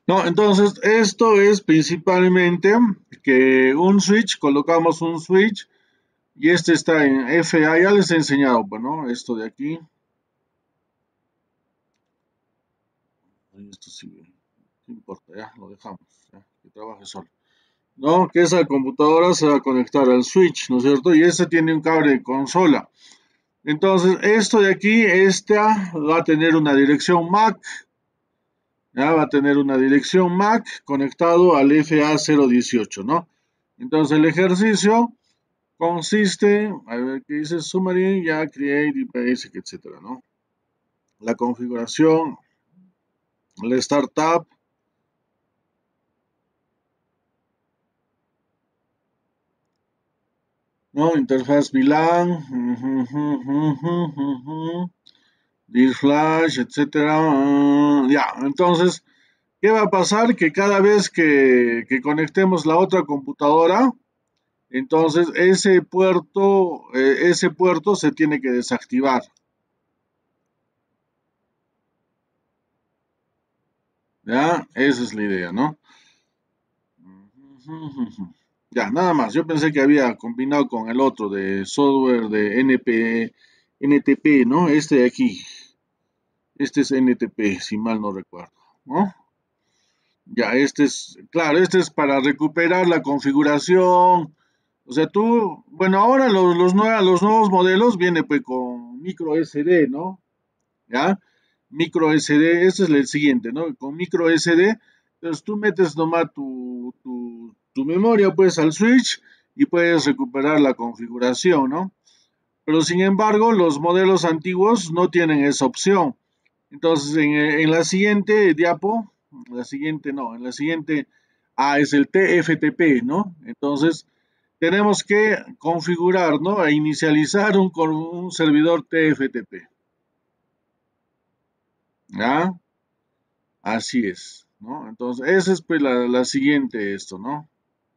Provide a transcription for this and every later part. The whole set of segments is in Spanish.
No, entonces esto es principalmente que un switch, colocamos un switch y este está en FA, ya les he enseñado, bueno, esto de aquí. Esto sí, no importa, ya, lo dejamos, ya, que trabaje solo. ¿No? Que esa computadora se va a conectar al switch, ¿no es cierto? Y ese tiene un cable de consola. Entonces, esto de aquí, esta va a tener una dirección MAC, ya va a tener una dirección MAC conectado al FA018, ¿no? Entonces, el ejercicio consiste, a ver qué dice Summary, ya Create y Basic, etcétera, ¿no? La configuración, el startup, ¿no? Interfaz VLAN, dir flash, etcétera. Ya, entonces, ¿qué va a pasar? Que cada vez que conectemos la otra computadora, entonces ese puerto se tiene que desactivar. ¿Ya? Esa es la idea, ¿no? Ya, nada más. Yo pensé que había combinado con el otro de software de NTP, ¿no? Este de aquí. Este es NTP, si mal no recuerdo, ¿no? Ya, este es, claro, este es para recuperar la configuración. O sea, tú, bueno, ahora los nuevos modelos vienen pues con micro SD, ¿no? ¿Ya? Micro SD, ese es el siguiente, ¿no? Con micro SD, entonces tú metes nomás tu memoria pues al switch y puedes recuperar la configuración, ¿no? Pero sin embargo, los modelos antiguos no tienen esa opción. Entonces, en la siguiente diapo, la siguiente no, en la siguiente, es el TFTP, ¿no? Entonces, tenemos que configurar, ¿no? E inicializar un servidor TFTP, ¿ya? Así es, ¿no? Entonces, esa es pues la siguiente esto, ¿no?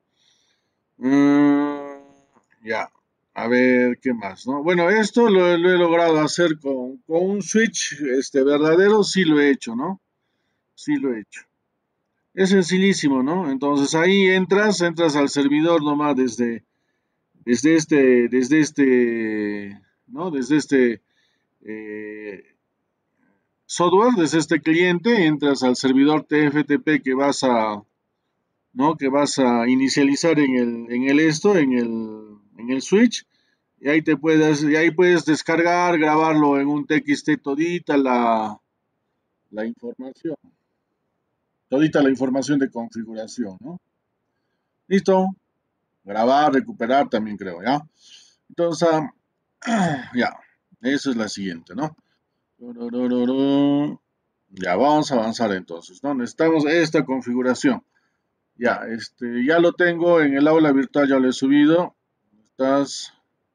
Mm, ya, a ver qué más, ¿no? Bueno, esto lo he logrado hacer con un switch verdadero, sí lo he hecho, ¿no? Sí lo he hecho. Es sencillísimo, ¿no? Entonces ahí entras al servidor nomás ¿no? Desde este eh, software, desde este cliente, entras al servidor TFTP ¿no? Que vas a inicializar en el switch, y ahí puedes descargar, grabarlo en un TXT la información, todita la información de configuración, ¿no? Listo, grabar, recuperar también creo, ¿ya? Entonces, ya, esa es la siguiente, ¿no? Tururururu. Ya, vamos a avanzar entonces, ¿no? Necesitamos esta configuración. Ya, ya lo tengo en el aula virtual, ya lo he subido. Estás,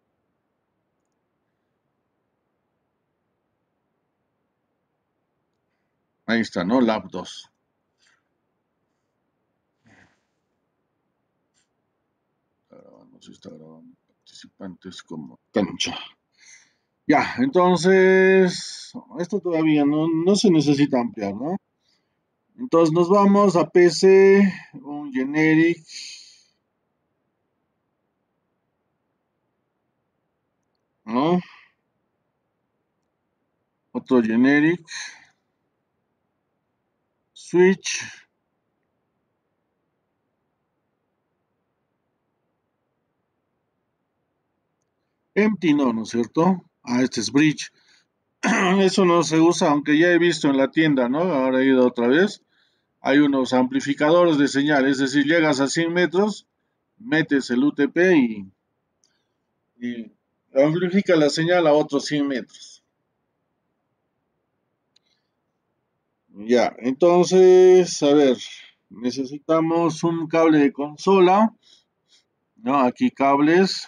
ahí está, ¿no? Lab 2. Está grabando, sí está grabando. Participantes como cancha. Ya, entonces, esto todavía no se necesita ampliar, ¿no? Entonces nos vamos a PC, un generic, ¿no? Otro generic, switch, empty no, ¿no es cierto? Este es bridge. Eso no se usa, aunque ya he visto en la tienda, ¿no? Ahora he ido otra vez. Hay unos amplificadores de señal, es decir, llegas a 100 metros, metes el UTP y amplifica la señal a otros 100 metros. Ya, entonces, a ver, necesitamos un cable de consola, ¿no? Aquí cables,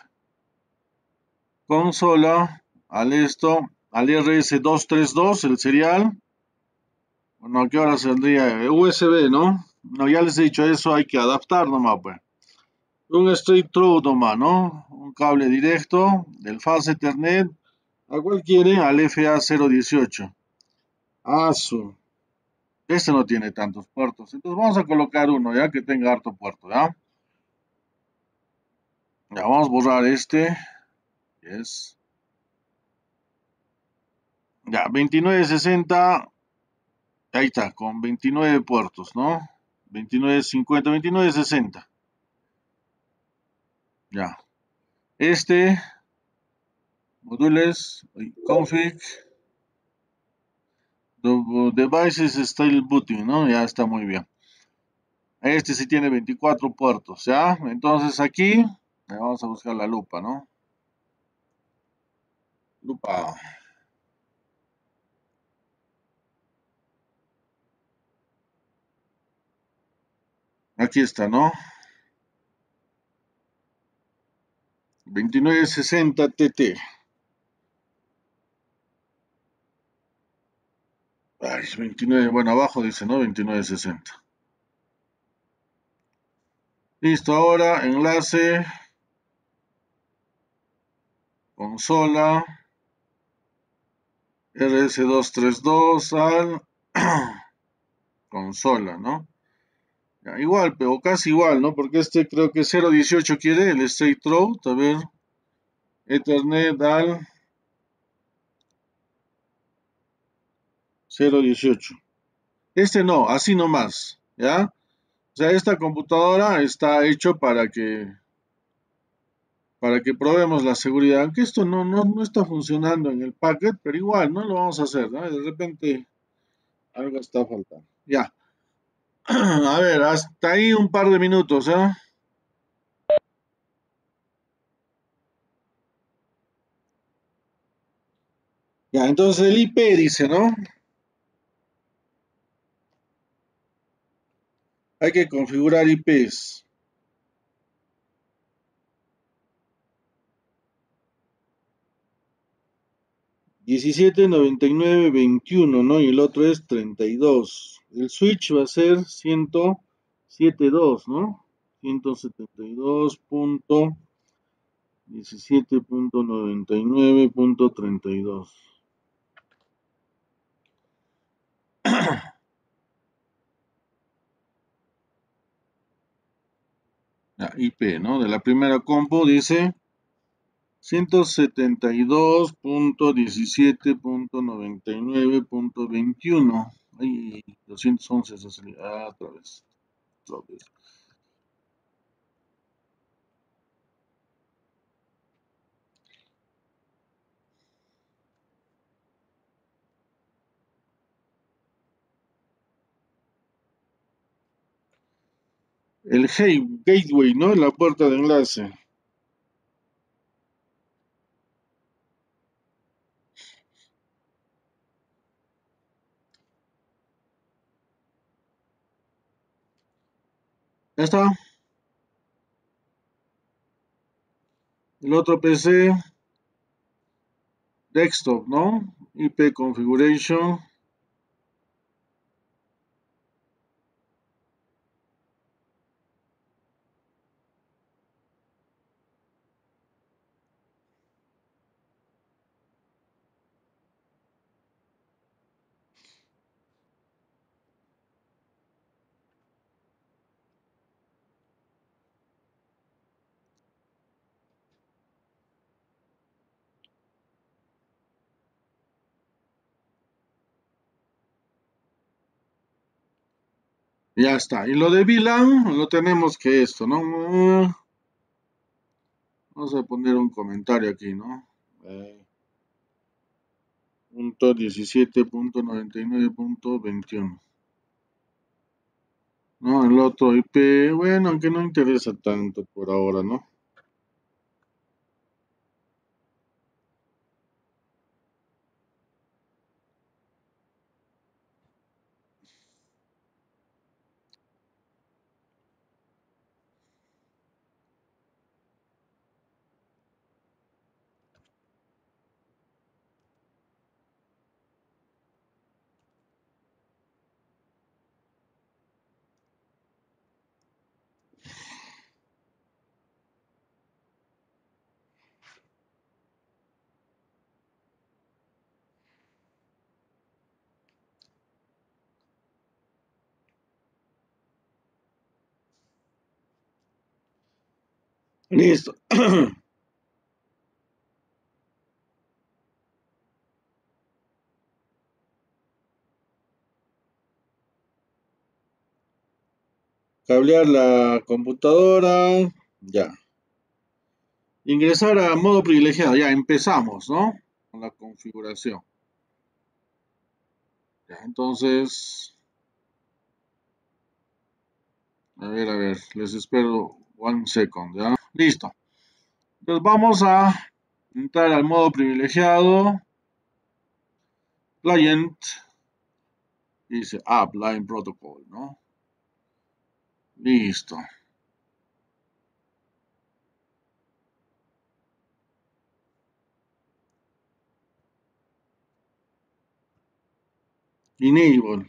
consola, al RS232, el serial. Bueno, ¿a qué hora saldría? USB, ¿no? No, ya les he dicho eso, hay que adaptar nomás, pues. Un straight through nomás, ¿no? Un cable directo del fast Ethernet. ¿A cuál quiere? Al FA018. ASU. Este no tiene tantos puertos. Entonces vamos a colocar uno ya que tenga harto puerto, ¿ya? Ya vamos a borrar este. Yes. Ya, 2960. Ahí está, con 29 puertos, ¿no? 2950, 2960. Ya. Este, modules, config, devices, style booting, ¿no? Ya está muy bien. Este sí tiene 24 puertos, ¿ya? Entonces aquí, vamos a buscar la lupa, ¿no? Lupa. Aquí está, ¿no? 2960 TT. Ay, 29, bueno, abajo dice, ¿no? 2960. Listo, ahora enlace, consola, RS232 al consola, ¿no? Ya, igual, pero casi igual, ¿no? Porque este creo que 018 quiere el straight through. A ver, Ethernet al 018. Este no, así nomás, ¿ya? O sea, esta computadora está hecho para que probemos la seguridad. Aunque esto no está funcionando en el packet, pero igual, ¿no? Lo vamos a hacer, ¿no? De repente algo está faltando. Ya. A ver, hasta ahí un par de minutos, ¿eh? Ya, entonces el IP dice, ¿no? Hay que configurar IPs. 179921, ¿no? Y el otro es 32. El switch va a ser 107.2, ¿no? 172.17.99.32. La IP, ¿no? De la primera compu dice 172.17.99.21. Ay, 211 esa salida. Ah, otra vez. Otra vez. El gateway, ¿no? La puerta de enlace. Ya está. El otro PC, desktop, ¿no? IP configuration. Ya está. Y lo de VLAN lo tenemos que esto, ¿no? Vamos a poner un comentario aquí, ¿no? Punto 17.99.21. No, el otro IP, bueno, aunque no interesa tanto por ahora, ¿no? Listo. Cablear la computadora. Ya. Ingresar a modo privilegiado. Ya empezamos, ¿no? Con la configuración. Ya, entonces, a ver, les espero one second, ¿ya? Listo. Entonces vamos a entrar al modo privilegiado, client, y dice App Line Protocol, ¿no? Listo. Enable.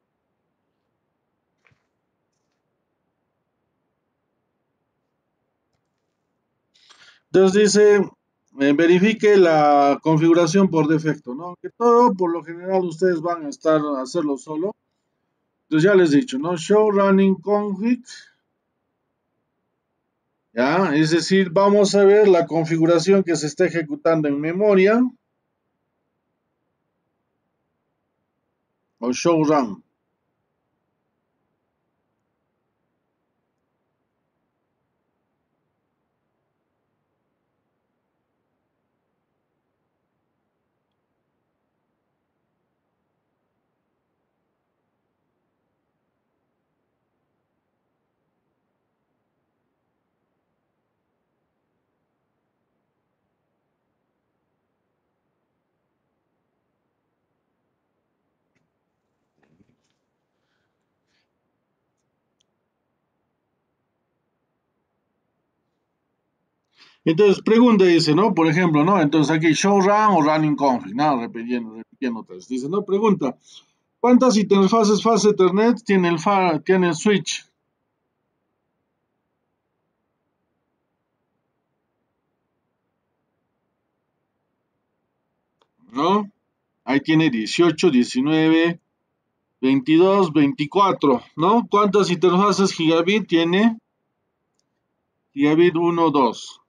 Entonces dice, verifique la configuración por defecto, ¿no? Que todo, por lo general, ustedes van a hacerlo solo. Entonces ya les he dicho, ¿no? Show running config, ¿ya? Es decir, vamos a ver la configuración que se está ejecutando en memoria o show run. Entonces pregunta, dice, ¿no? Por ejemplo, ¿no? Entonces aquí show run o running config, ¿no? Repitiendo otra vez. Dice, no, pregunta, ¿cuántas interfaces fase Ethernet tiene el switch? ¿No? Ahí tiene 18, 19, 22, 24, ¿no? ¿Cuántas interfaces gigabit tiene? Gigabit 1, 2.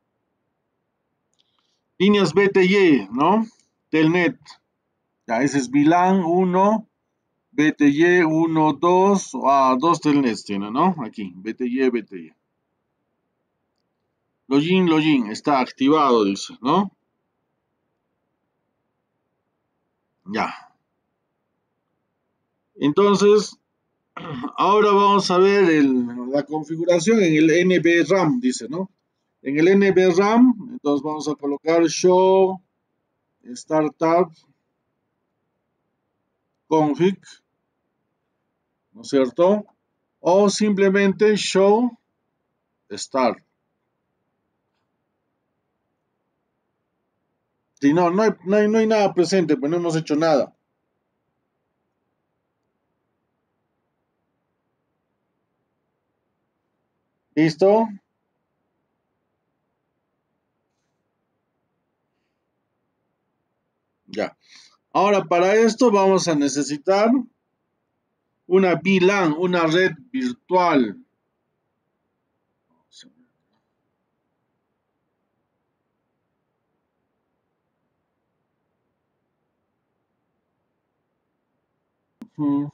Líneas BTY, ¿no? Telnet. Ya, ese es VLAN 1, BTY 1, 2, dos telnets tiene, ¿no? Aquí, BTY, BTY. Login, está activado, dice, ¿no? Ya. Entonces, ahora vamos a ver la configuración en el NVRAM, dice, ¿no? En el NVRAM, entonces vamos a colocar show startup config, ¿no es cierto? O simplemente show start. Si no, no hay nada presente, pues no hemos hecho nada. ¿Listo? Ya. Ahora para esto vamos a necesitar una VLAN, una red virtual. Ujú.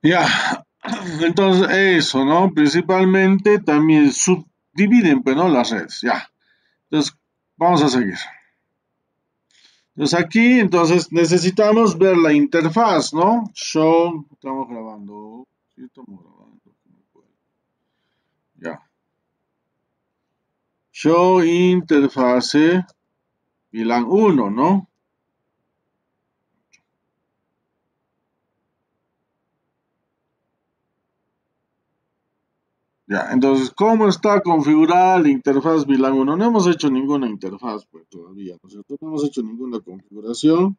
Ya, entonces eso, ¿no? Principalmente también subdividen, pues, ¿no? Las redes, ya. Entonces, vamos a seguir. Entonces aquí, entonces necesitamos ver la interfaz, ¿no? Show, estamos grabando, sí, estamos grabando. Ya. Show interfase VLAN 1, ¿no? Ya, entonces, ¿cómo está configurada la interfaz VLAN 1? No hemos hecho ninguna interfaz, pues, todavía, ¿no es cierto? No hemos hecho ninguna configuración,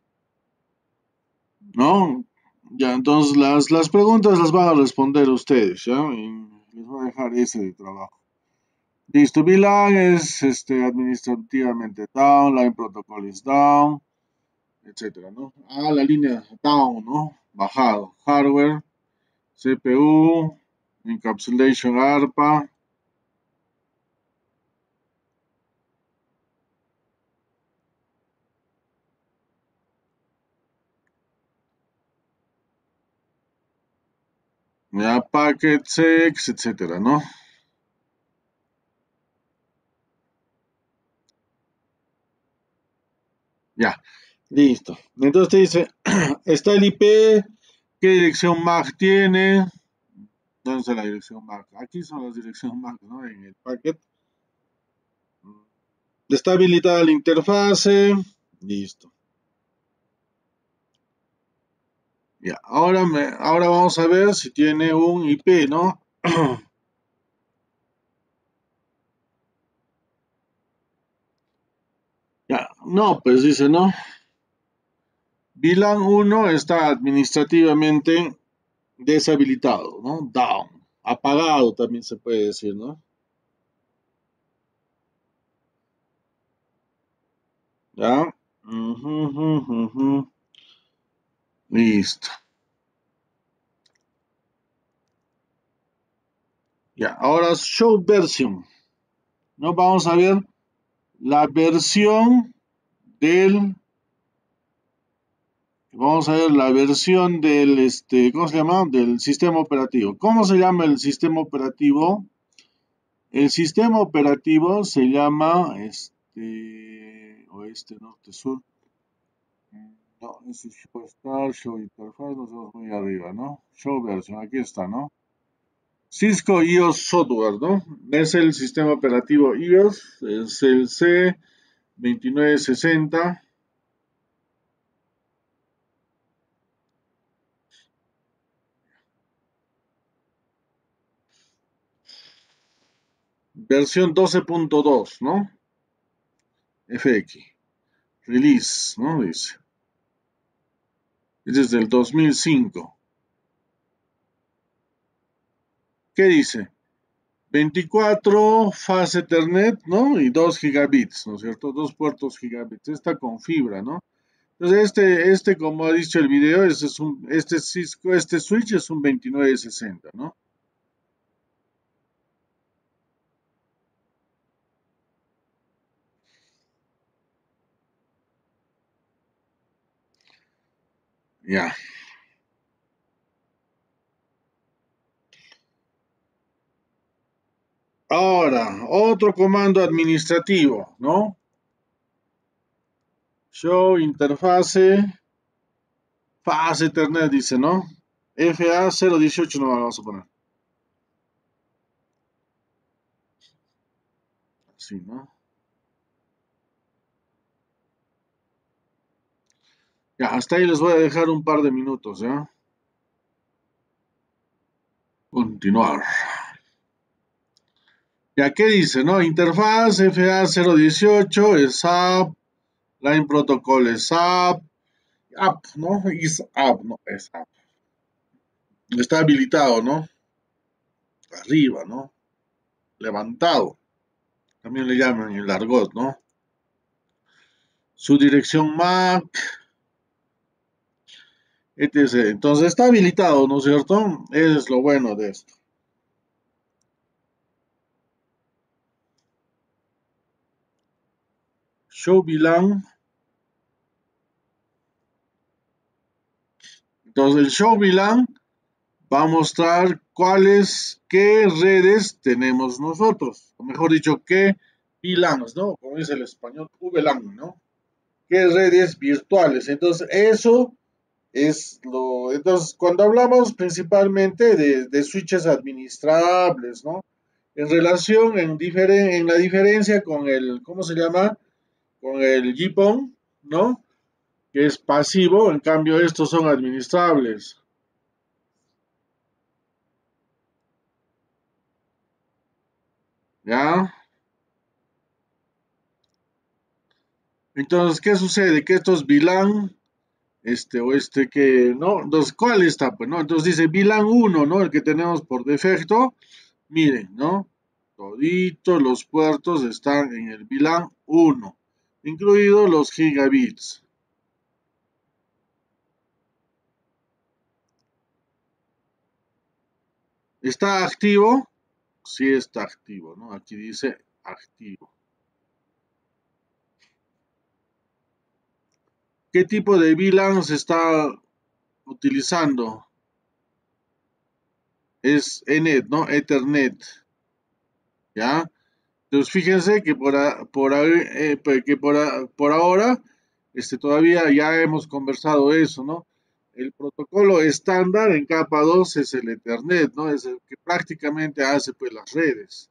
¿no? Ya, entonces las preguntas las van a responder ustedes, ¿ya? Y les voy a dejar ese de trabajo. Listo, VLAN es administrativamente down, line protocol is down, etcétera, ¿no? Ah, la línea down, ¿no? Bajado. Hardware, CPU, encapsulation ARPA, ya, packet sex, etcétera, ¿no? Ya, listo. Entonces te dice, está el IP, ¿qué dirección MAC tiene? ¿Dónde está la dirección MAC? Aquí son las direcciones MAC, ¿no? En el packet. Está habilitada la interfase. Listo. Ya, ahora vamos a ver si tiene un IP, ¿no? Ya, no, pues dice, ¿no? VLAN 1 está administrativamente deshabilitado, ¿no? Down. Apagado también se puede decir, ¿no? Ya. Ujú, ujú, ujú. Listo. Ya, ahora show version. ¿No? Vamos a ver la versión del, vamos a ver la versión del, ¿cómo se llama? Del sistema operativo. ¿Cómo se llama el sistema operativo? El sistema operativo se llama, oeste, norte, sur. No, ese es Show Start, Show Interface, nos vamos muy arriba, ¿no? Show version, aquí está, ¿no? Cisco iOS Software, ¿no? Es el sistema operativo iOS, es el C2960, versión 12.2, ¿no? FX, release, ¿no? Dice. Es desde el 2005. ¿Qué dice? 24 fase Ethernet, ¿no? Y 2 gigabits, ¿no es cierto? Dos puertos gigabits. Está con fibra, ¿no? Entonces, como ha dicho el video, Cisco, este switch es un 2960, ¿no? Ya. Ahora, otro comando administrativo, ¿no? Show interfase, fase Ethernet, dice, ¿no? FA018 no vamos a poner. Así, ¿no? Ya, hasta ahí les voy a dejar un par de minutos, ¿ya? Continuar. Ya, ¿qué dice, no? Interfaz FA018 es SAP, Line Protocol es SAP, app, ¿no? Es app, no es app. Está habilitado, ¿no? Arriba, ¿no? Levantado. También le llaman el argot, ¿no? Su dirección MAC, etc. Entonces está habilitado, ¿no es cierto? Eso es lo bueno de esto. Show VLAN. Entonces el show VLAN va a mostrar qué redes tenemos nosotros, o mejor dicho, qué VLANs, ¿no? Como dice el español, VLAN, ¿no? ¿Qué redes virtuales? Entonces, eso entonces, cuando hablamos principalmente de switches administrables, ¿no? En relación, en la diferencia con el, ¿cómo se llama? Con el GPON, ¿no? Que es pasivo, en cambio estos son administrables. ¿Ya? Entonces, ¿qué sucede? Que estos VLAN, que, ¿no? Entonces, ¿cuál está? Pues, ¿no? Entonces dice VLAN 1, ¿no? El que tenemos por defecto. Miren, ¿no? Toditos los puertos están en el VLAN 1, incluidos los gigabits. ¿Está activo? Sí está activo, ¿no? Aquí dice activo. ¿Qué tipo de VLAN se está utilizando? Es ENET, ¿no? Ethernet, ¿ya? Entonces fíjense que por ahora todavía ya hemos conversado eso, ¿no? El protocolo estándar en capa 2 es el Ethernet, ¿no? Es el que prácticamente hace pues las redes,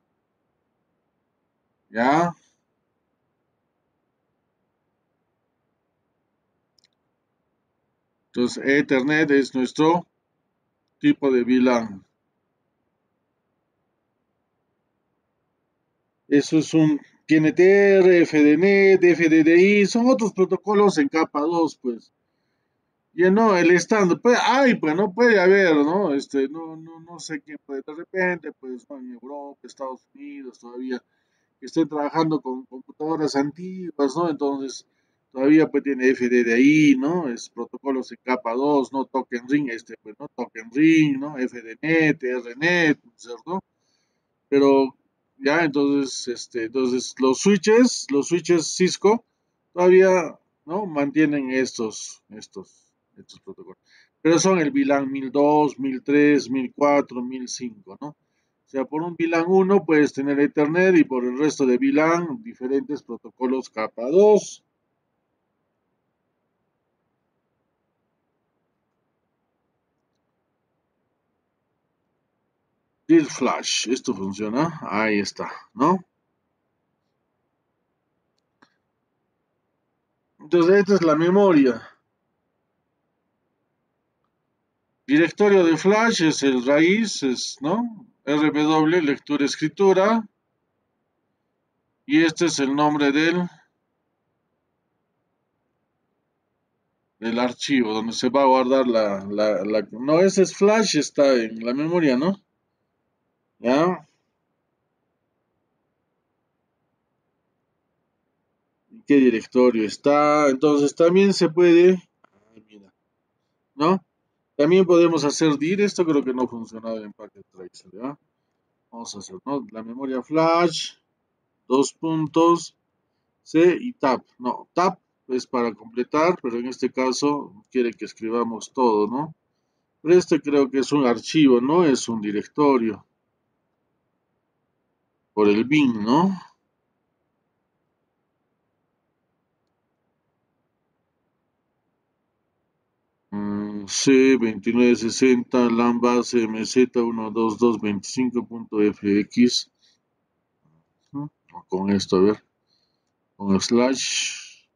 ¿ya? Entonces Ethernet es nuestro tipo de VLAN. Eso es un TNTR, FDNet, FDDI, son otros protocolos en capa 2, pues. Ya no, el estándar, pues, pues no puede haber, ¿no? No sé quién puede, de repente, pues, ¿no? En Europa, Estados Unidos, todavía, que estén trabajando con computadoras antiguas, ¿no? Entonces, todavía pues tiene FDDI, ¿no? Es protocolos en capa 2, ¿no? Token ring, pues, ¿no? Token ring, ¿no? FDNet, RNet, ¿cierto? Pero, ya, entonces, los switches Cisco, todavía, ¿no? Mantienen estos protocolos. Pero son el VLAN 1002, 1003, 1004, 1005, ¿no? O sea, por un VLAN 1 puedes tener Ethernet y por el resto de VLAN diferentes protocolos capa 2. Disk Flash, esto funciona, ahí está, ¿no? Entonces, esta es la memoria. Directorio de Flash es el raíz, ¿no? RW, lectura, escritura. Y este es el nombre del archivo donde se va a guardar no, ese es Flash, está en la memoria, ¿no? ¿Ya? ¿Qué directorio está? Entonces también se puede, mira, ¿no? También podemos hacer dir, esto creo que no funcionaba en Packet Tracer, ¿ya? Vamos a hacer, ¿no? La memoria Flash, dos puntos, C y tab. No, tab es para completar, pero en este caso quiere que escribamos todo, ¿no? Pero este creo que es un archivo, no es un directorio. Por el bin, ¿no? C2960 LAN base MZ12225.fx. ¿No? Con esto, a ver, con slash.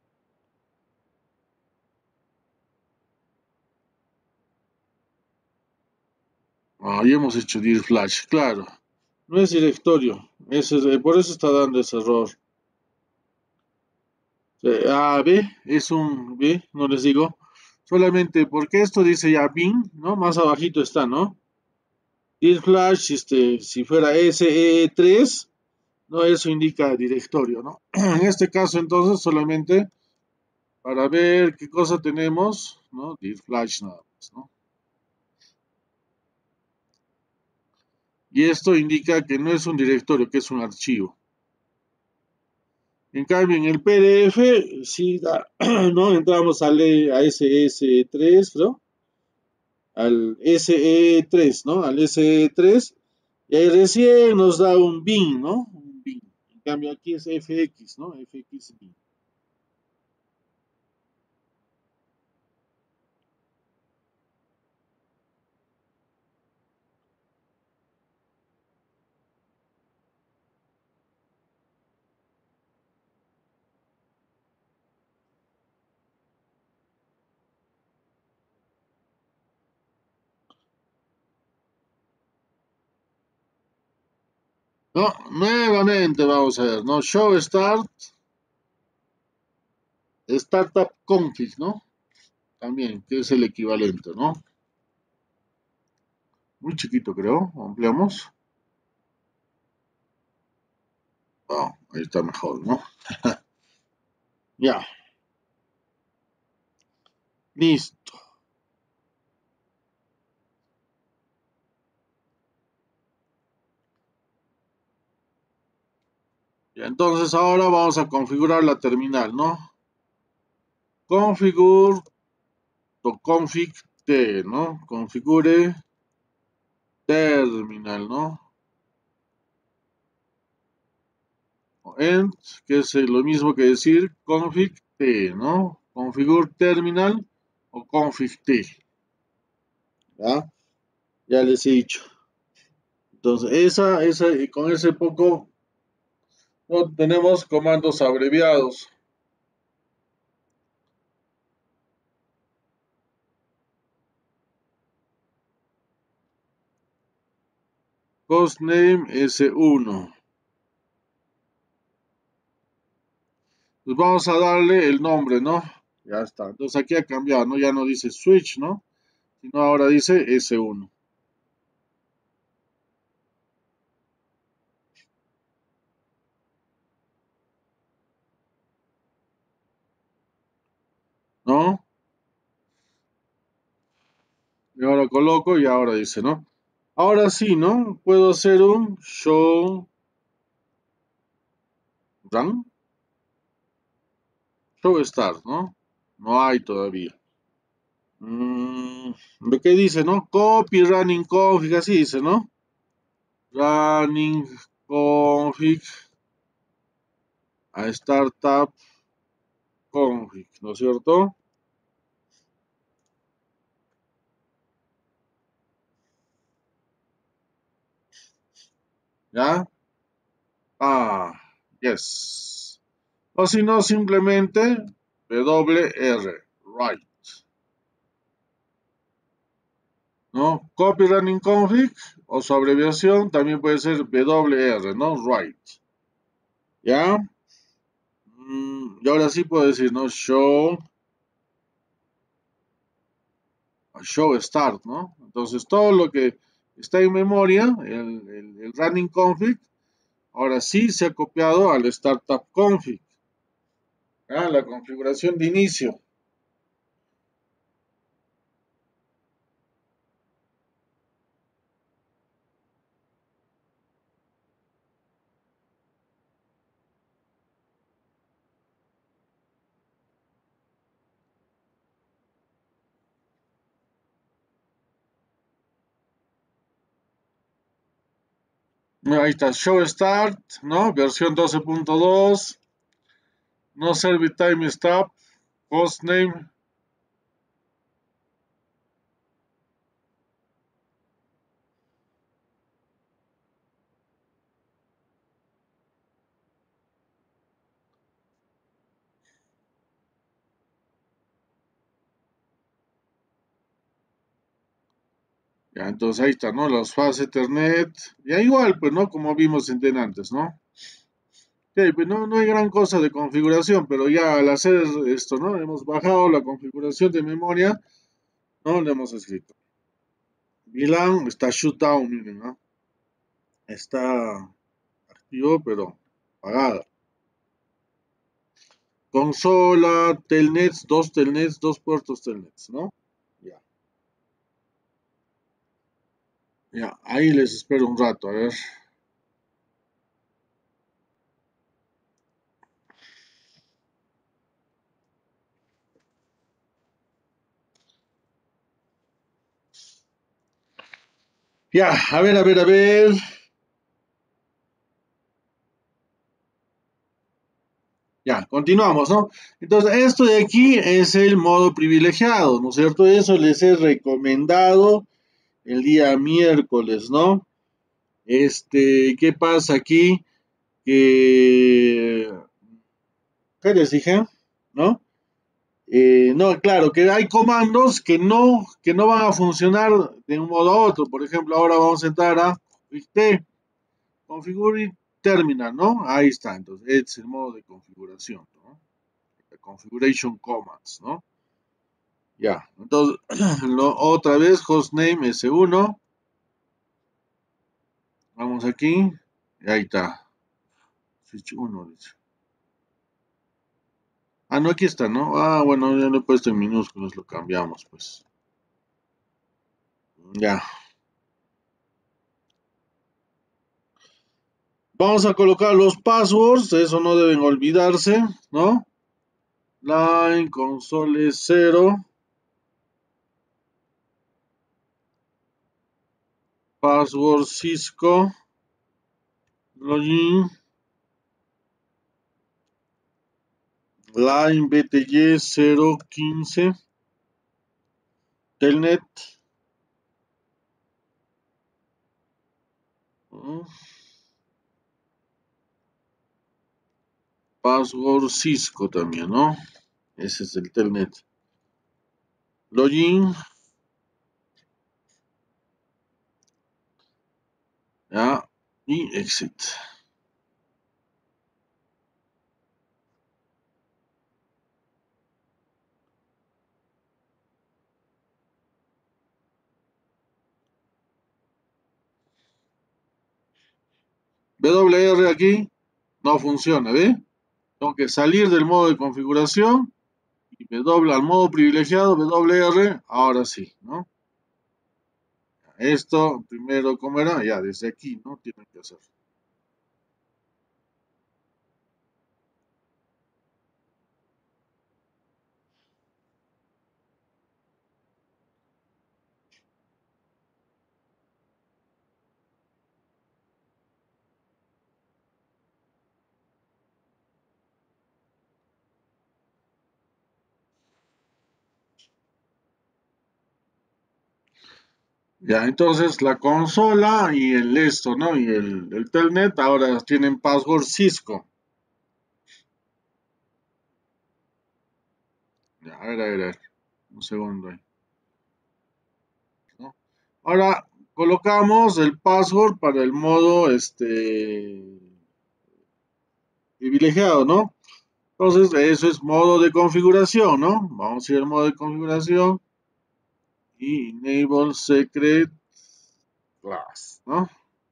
Ya hemos hecho dir flash, claro. No es directorio, por eso está dando ese error. B es un B, no les digo. Solamente porque esto dice ya bin, ¿no? Más abajito está, ¿no? Dir flash, si fuera SE3, no, eso indica directorio, ¿no? En este caso, entonces, solamente para ver qué cosa tenemos, ¿no? Dir flash nada más, ¿no? Y esto indica que no es un directorio, que es un archivo. En cambio, en el PDF, sí, ¿no? Entramos a SS3, ¿no? al SE3, ¿no? Al SE3, y ahí recién nos da un bin, ¿no? Un bin. En cambio aquí es FX, ¿no? FX bin. No, nuevamente vamos a ver, ¿no? Show start, startup config, ¿no? También, que es el equivalente, ¿no? Muy chiquito, creo. Ampliamos. Oh, ahí está mejor, ¿no? Ya, listo. Y entonces ahora vamos a configurar la terminal, ¿no? Configure to config t, ¿no? Configure terminal, ¿no? End, que es lo mismo que decir config t, ¿no? Configure terminal o config t, ¿ya? Ya les he dicho. Entonces, y con ese poco no tenemos comandos abreviados. Hostname S1. Pues vamos a darle el nombre, ¿no? Ya está. Entonces aquí ha cambiado, ¿no? Ya no dice switch, ¿no? Sino ahora dice S1, ¿no? Y ahora coloco y ahora dice, ¿no? Ahora sí, ¿no? Puedo hacer un show run, show start, ¿no? No hay todavía. Lo que dice, ¿no? Copy running config, así dice, ¿no? Running config a startup config, ¿no es cierto? ¿Ya? Ah, yes. O si no, simplemente WR, right, ¿no? Copy running config o su abreviación también puede ser WR, ¿no? Right, ¿ya? Y ahora sí puedo decir, ¿no? Show start, ¿no? Entonces todo lo que está en memoria, el running config, ahora sí se ha copiado al startup config, ¿ya? La configuración de inicio. Ahí está, show start, ¿no? Versión 12.2, no serve time stop, hostname. Ya, entonces ahí está, ¿no? Los fast Ethernet. Ya igual, pues, ¿no? Como vimos en antes, ¿no? Sí, pues no hay gran cosa de configuración, pero ya al hacer esto, ¿no? Hemos bajado la configuración de memoria, ¿no? Le hemos escrito. VLAN está shutdown, miren, ¿no? Está activo, pero apagada. Consola, telnets, dos puertos telnets, ¿no? Ya, ya, ahí les espero un rato, a ver. Ya, a ver, a ver, a ver. Ya, continuamos, ¿no? Entonces, esto de aquí es el modo privilegiado, ¿no es cierto? Eso les he recomendado el día miércoles, ¿no? ¿Qué pasa aquí? Que, ¿Qué les dije? ¿No? No, claro, que hay comandos que no van a funcionar de un modo a otro. Por ejemplo, ahora vamos a entrar a T, Configure Terminal, ¿no? Ahí está, entonces, este es el modo de configuración, ¿no? Configuration Commands, ¿no? Ya, entonces, otra vez, hostname S1, vamos aquí, y ahí está, switch 1, dice. Ah, no, aquí está, ¿no? Ah, bueno, ya lo he puesto en minúsculos, lo cambiamos, pues. Ya. Vamos a colocar los passwords, eso no deben olvidarse, ¿no? Line, console 0, password Cisco, login, line BTY 015, telnet, password Cisco también, ¿no? Ese es el telnet. Login, ya, y exit. WR aquí no funciona, ¿ve? Tengo que salir del modo de configuración y W al modo privilegiado, WR, ahora sí, ¿no? Esto primero, ¿cómo era? Ya, desde aquí, ¿no? Tienen que hacer. Ya, entonces la consola y el esto, ¿no? Y el telnet ahora tienen password Cisco. Ya, a ver, un segundo ahí, ¿no? Ahora colocamos el password para el modo, privilegiado, ¿no? Entonces, eso es modo de configuración, ¿no? Vamos a ir al modo de configuración y enable secret class, ¿no?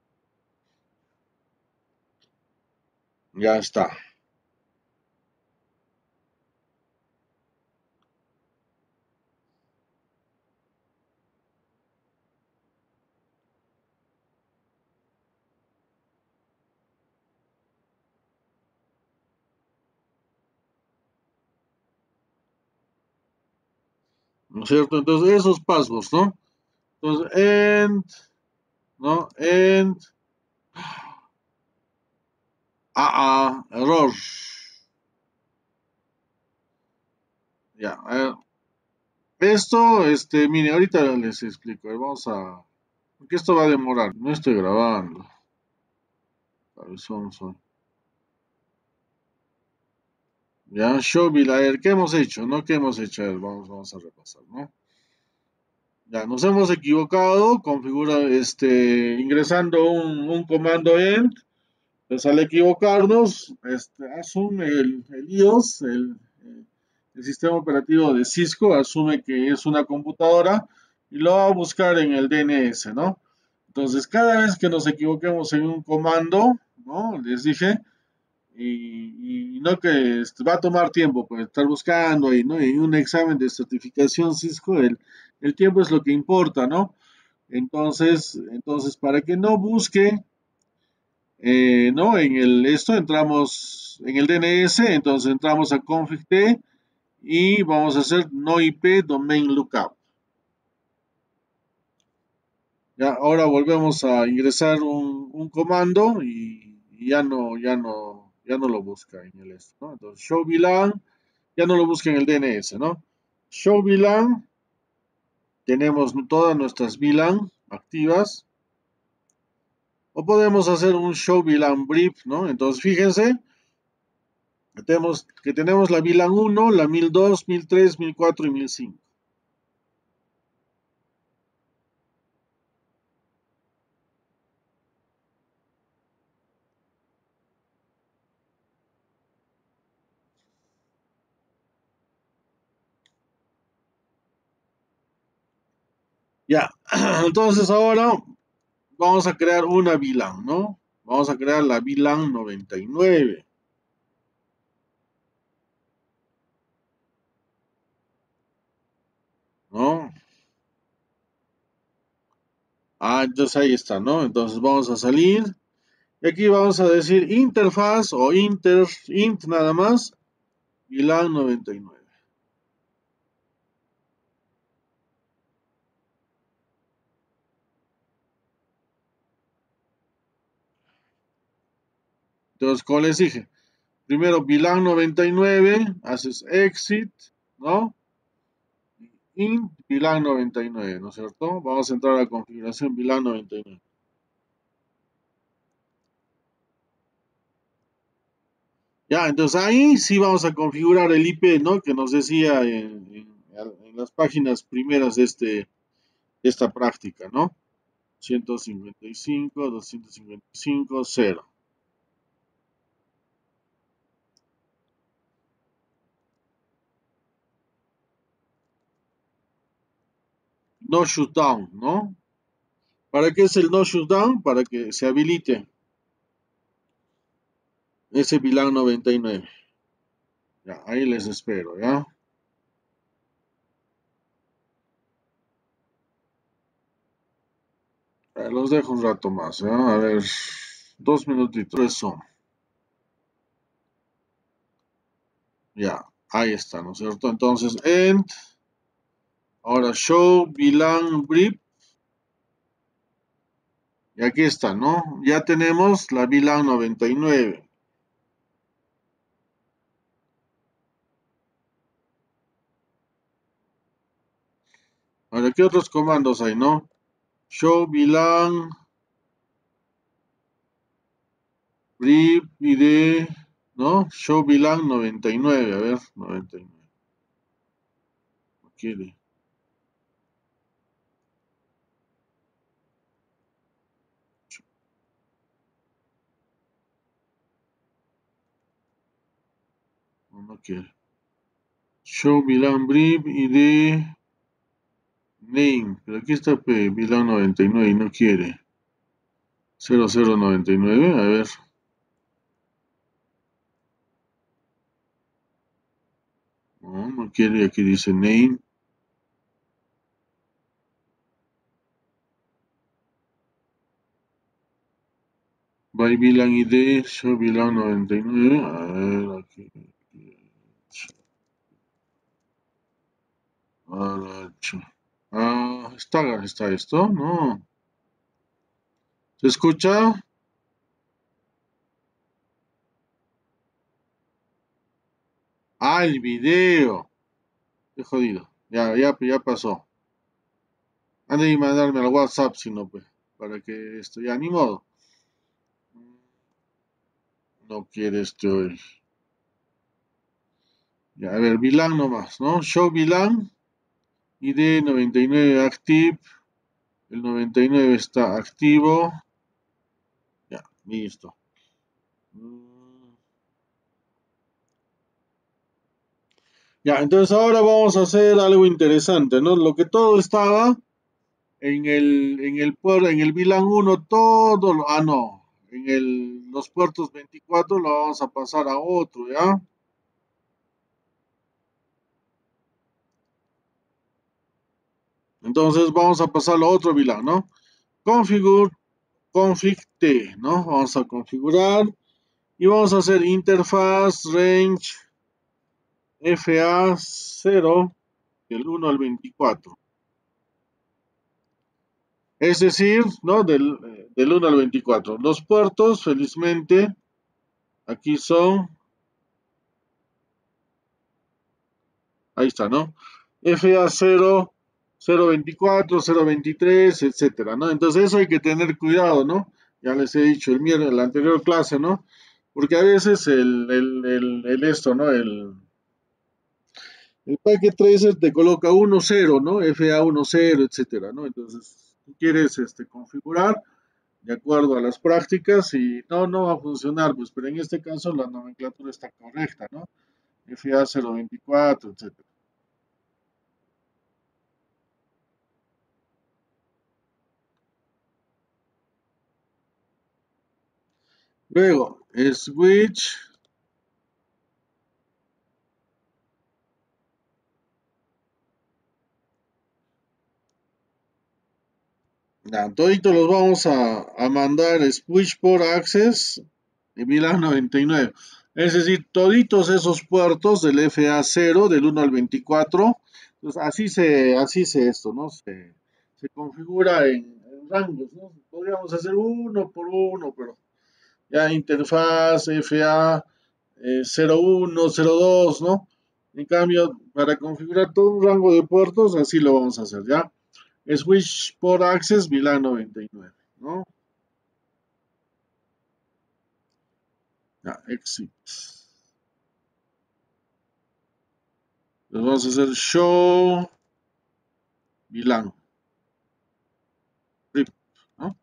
Ya está. ¿No es cierto? Entonces, esos pasos, ¿no? Entonces, end, ¿no? End, error. Ya, a ver. Esto, mire, ahorita les explico. A ver, vamos a, porque esto va a demorar. No estoy grabando. A ver, ya, Showbill, a ver, ¿qué hemos hecho? ¿No? ¿Qué hemos hecho? A ver, vamos a repasar, ¿no? Ya, nos hemos equivocado, configura, ingresando un comando end, pues al equivocarnos, asume el iOS, el sistema operativo de Cisco, asume que es una computadora y lo va a buscar en el DNS, ¿no? Entonces, cada vez que nos equivoquemos en un comando, ¿no? Les dije, y no que va a tomar tiempo, pues estar buscando y no, y un examen de certificación Cisco, el tiempo es lo que importa, ¿no? Entonces para que no busque, ¿no? En esto entramos en el DNS, entonces entramos a config-t y vamos a hacer no IP domain lookup. Ya, ahora volvemos a ingresar un comando y ya no lo busca en el esto, ¿no? Entonces, show VLAN, ya no lo busca en el DNS, ¿no? Show VLAN, tenemos todas nuestras VLAN activas, o podemos hacer un show VLAN brief, ¿no? Entonces, fíjense que tenemos la VLAN 1, la 1002, 1003, 1004 y 1005. Ya, entonces ahora vamos a crear una VLAN, ¿no? Vamos a crear la VLAN 99, ¿no? Ah, entonces ahí está, ¿no? Entonces vamos a salir y aquí vamos a decir interfaz o int nada más, VLAN 99. Entonces, como les dije, primero VLAN 99, haces exit, ¿no? Int VLAN 99, ¿no es cierto? Vamos a entrar a la configuración VLAN 99. Ya, entonces ahí sí vamos a configurar el IP, ¿no? Que nos decía en las páginas primeras de esta práctica, ¿no? 155, 255, 0. No shutdown, ¿no? ¿Para qué es el no shutdown? Para que se habilite ese VLAN 99. Ya, ahí les espero, ¿ya? Los dejo un rato más, ¿ya? A ver, 2 minutitos, eso. Ya, ahí está, ¿no es cierto? Entonces, end, ahora show VLAN brief, y aquí está, ¿no? Ya tenemos la VLAN 99. Ahora, ¿qué otros comandos hay, no? Show VLAN brief ID, ¿no? Show VLAN 99, a ver, 99. No quiere, no quiere. Show VLAN brief ID name, pero aquí está VLAN 99 y no quiere. 0099, a ver. No, no quiere, aquí dice name. By VLAN ID, show VLAN 99. A ver, aquí. Aracho. Ah, está esto, ¿no? ¿Se escucha? Ah, el video. Qué jodido. Ya pasó. Han de mandarme al WhatsApp, si no, pues, para que esto, ya, ni modo. No quiere este hoy. Ya, a ver, VLAN nomás, ¿no? Show VLAN, ID 99 active. El 99 está activo. Ya, listo. Mm, Ya, entonces ahora vamos a hacer algo interesante, ¿no? Lo que todo estaba en el VLAN 1, no, los puertos 24 lo vamos a pasar a otro, ¿ya? Entonces vamos a pasarlo a otro VLAN, ¿no? Configure, config T, ¿no? Vamos a configurar y vamos a hacer interfaz range FA0 del 1 al 24. Es decir, ¿no? Del 1 al 24. Los puertos, felizmente, aquí son, ahí está, ¿no? FA0, 024, 023, etcétera, ¿no? Entonces eso hay que tener cuidado, ¿no? Ya les he dicho en la anterior clase, ¿no? Porque a veces el esto, ¿no? El packet tracer te coloca 1.0, ¿no? FA10, etcétera, ¿no? Entonces, tú quieres configurar de acuerdo a las prácticas y no va a funcionar, pues, pero en este caso la nomenclatura está correcta, ¿no? FA024, etcétera. Luego, switch, ya, toditos los vamos a mandar switch por access de 1099. Es decir, toditos esos puertos del FA0 del 1 al 24. Pues así se esto, ¿no? Se configura en rangos, ¿no? Podríamos hacer uno por uno, pero ya interfaz FA 01, 02, ¿no? En cambio, para configurar todo un rango de puertos, así lo vamos a hacer, ¿ya? Switch por access VLAN 99, ¿no? Ya, exit. Les vamos a hacer show VLAN, RIP, ¿no?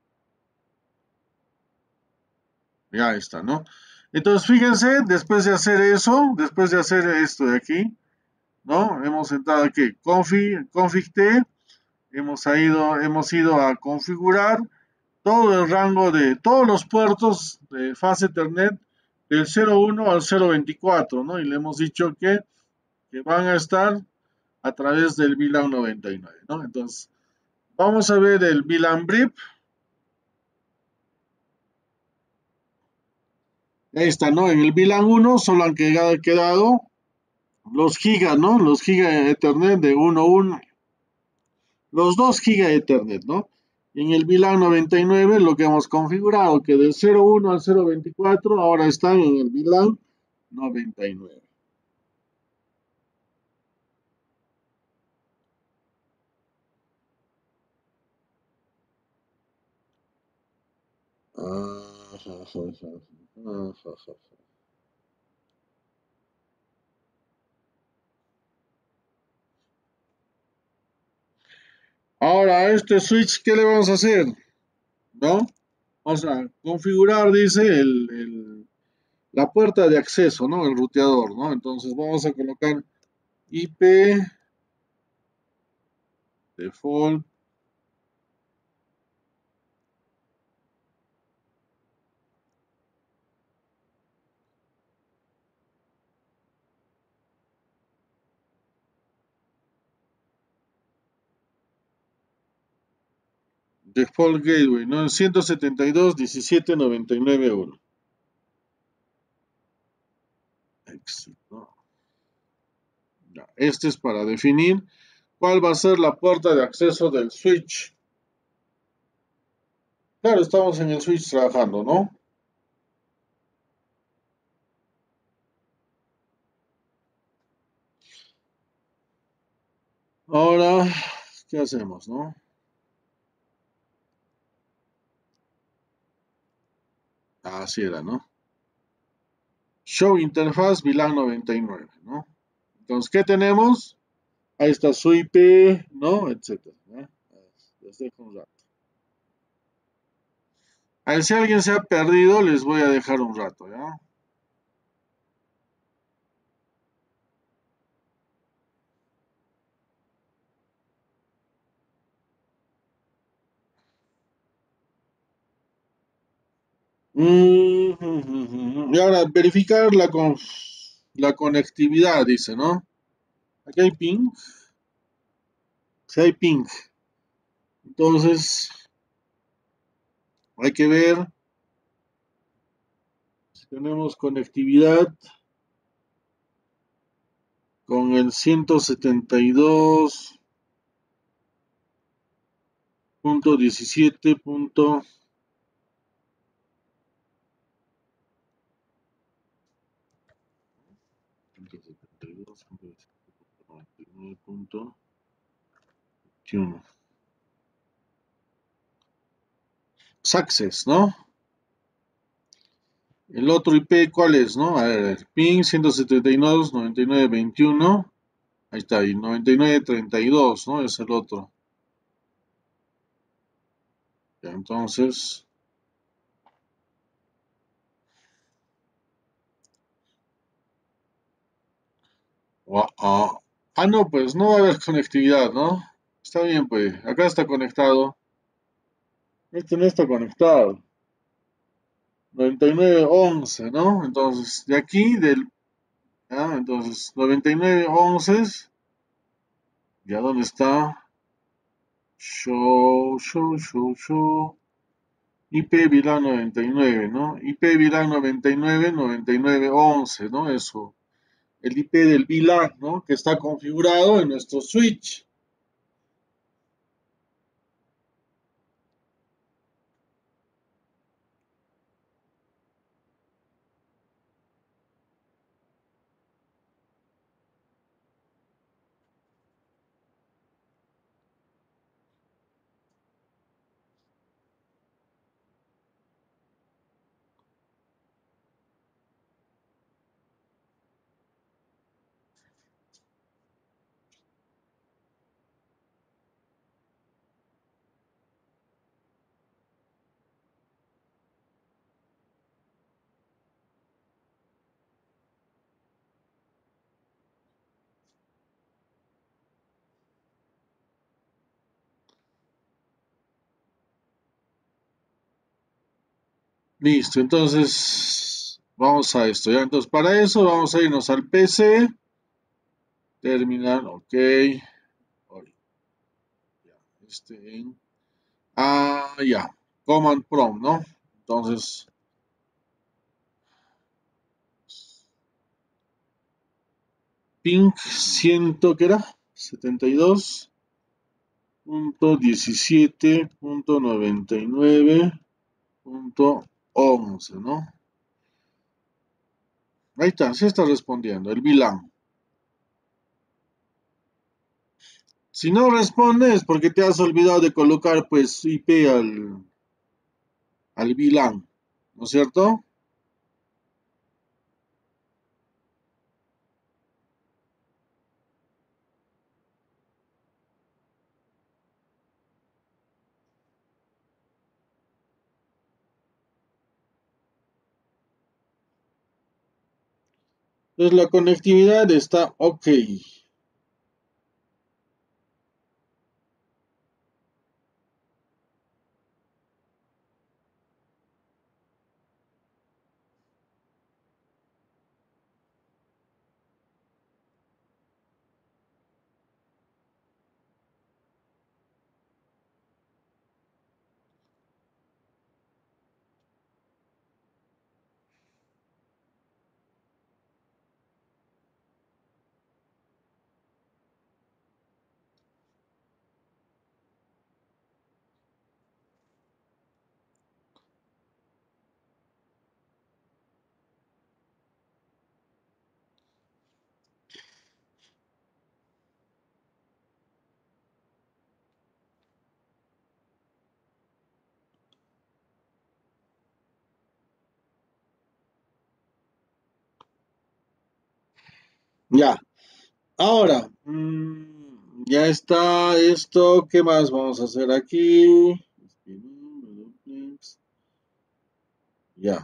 Ya está, ¿no? Entonces, fíjense, después de hacer eso, después de hacer esto de aquí, ¿no? Hemos entrado aquí, config T, hemos ido a configurar todo el rango de todos los puertos de fase Ethernet del 01 al 024, ¿no? Y le hemos dicho que van a estar a través del VLAN 99, ¿no? Entonces, vamos a ver el VLAN brief. Ahí está, ¿no? En el VLAN 1 solo han quedado los gigas, ¿no? Los gigas Ethernet de 1.1, los 2 gigas Ethernet, ¿no? En el VLAN 99 lo que hemos configurado, que del 01 al 024 ahora están en el VLAN 99. Ahora, a este switch, ¿qué le vamos a hacer? ¿No? O sea, configurar, dice, la puerta de acceso, ¿no? El ruteador, ¿no? Entonces vamos a colocar IP default default gateway, ¿no? 172.17.99.1. Exit, ¿no? Ya, este es para definir cuál va a ser la puerta de acceso del switch. Claro, estamos en el switch trabajando, ¿no? Ahora, ¿qué hacemos, no? Así era, ¿no? Show interfaz VLAN 99, ¿no? Entonces, ¿qué tenemos? Ahí está su IP, ¿no? Etcétera, ¿no? Les dejo un rato. A ver, si alguien se ha perdido, les voy a dejar un rato, ¿ya? Y ahora, verificar la conectividad, dice, ¿no? Aquí hay ping, sí hay ping. Entonces, hay que ver si tenemos conectividad con el 172. punto 17 punto 72 punto 21. Success, ¿no? El otro IP, ¿cuál es, no? A ver, ping 172.99.21. Ahí está, y 99.32, ¿no? Es el otro. Ya, entonces, no, pues no va a haber conectividad, ¿no? Está bien, pues, acá está conectado. Este no está conectado. 99.11, ¿no? Entonces, de aquí, entonces, 99.11, ¿ya dónde está? Show. IP VLAN 99, ¿no? IP VLAN 99.99.11, ¿no? Eso. El IP del VLAN, ¿no? Que está configurado en nuestro switch. Listo, entonces vamos a esto, ¿ya? Entonces para eso vamos a irnos al PC, terminal, ok, ya, Command Prompt, ¿no? Entonces, ping 100, ¿qué era? 72.17.99.11, ¿no? Ahí está, se está respondiendo, el VLAN. Si no responde es porque te has olvidado de colocar pues IP al VLAN, ¿no es cierto? Entonces la conectividad está ok. Ya, ahora, ya está esto. ¿Qué más vamos a hacer aquí? Ya.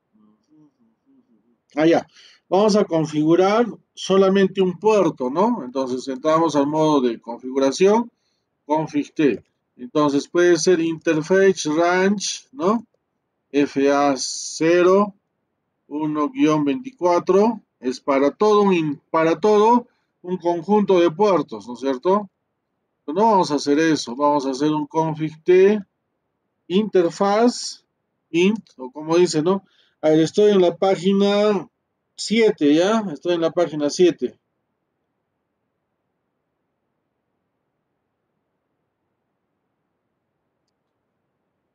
Ya. Vamos a configurar solamente un puerto, ¿no? Entonces entramos al modo de configuración, config T. Entonces puede ser interface range, ¿no? FA0 1-24 es para todo un conjunto de puertos, ¿no es cierto? Pero no vamos a hacer eso, vamos a hacer un config T interfaz int, o como dice, ¿no? A ver, estoy en la página 7, ¿ya? Estoy en la página 7.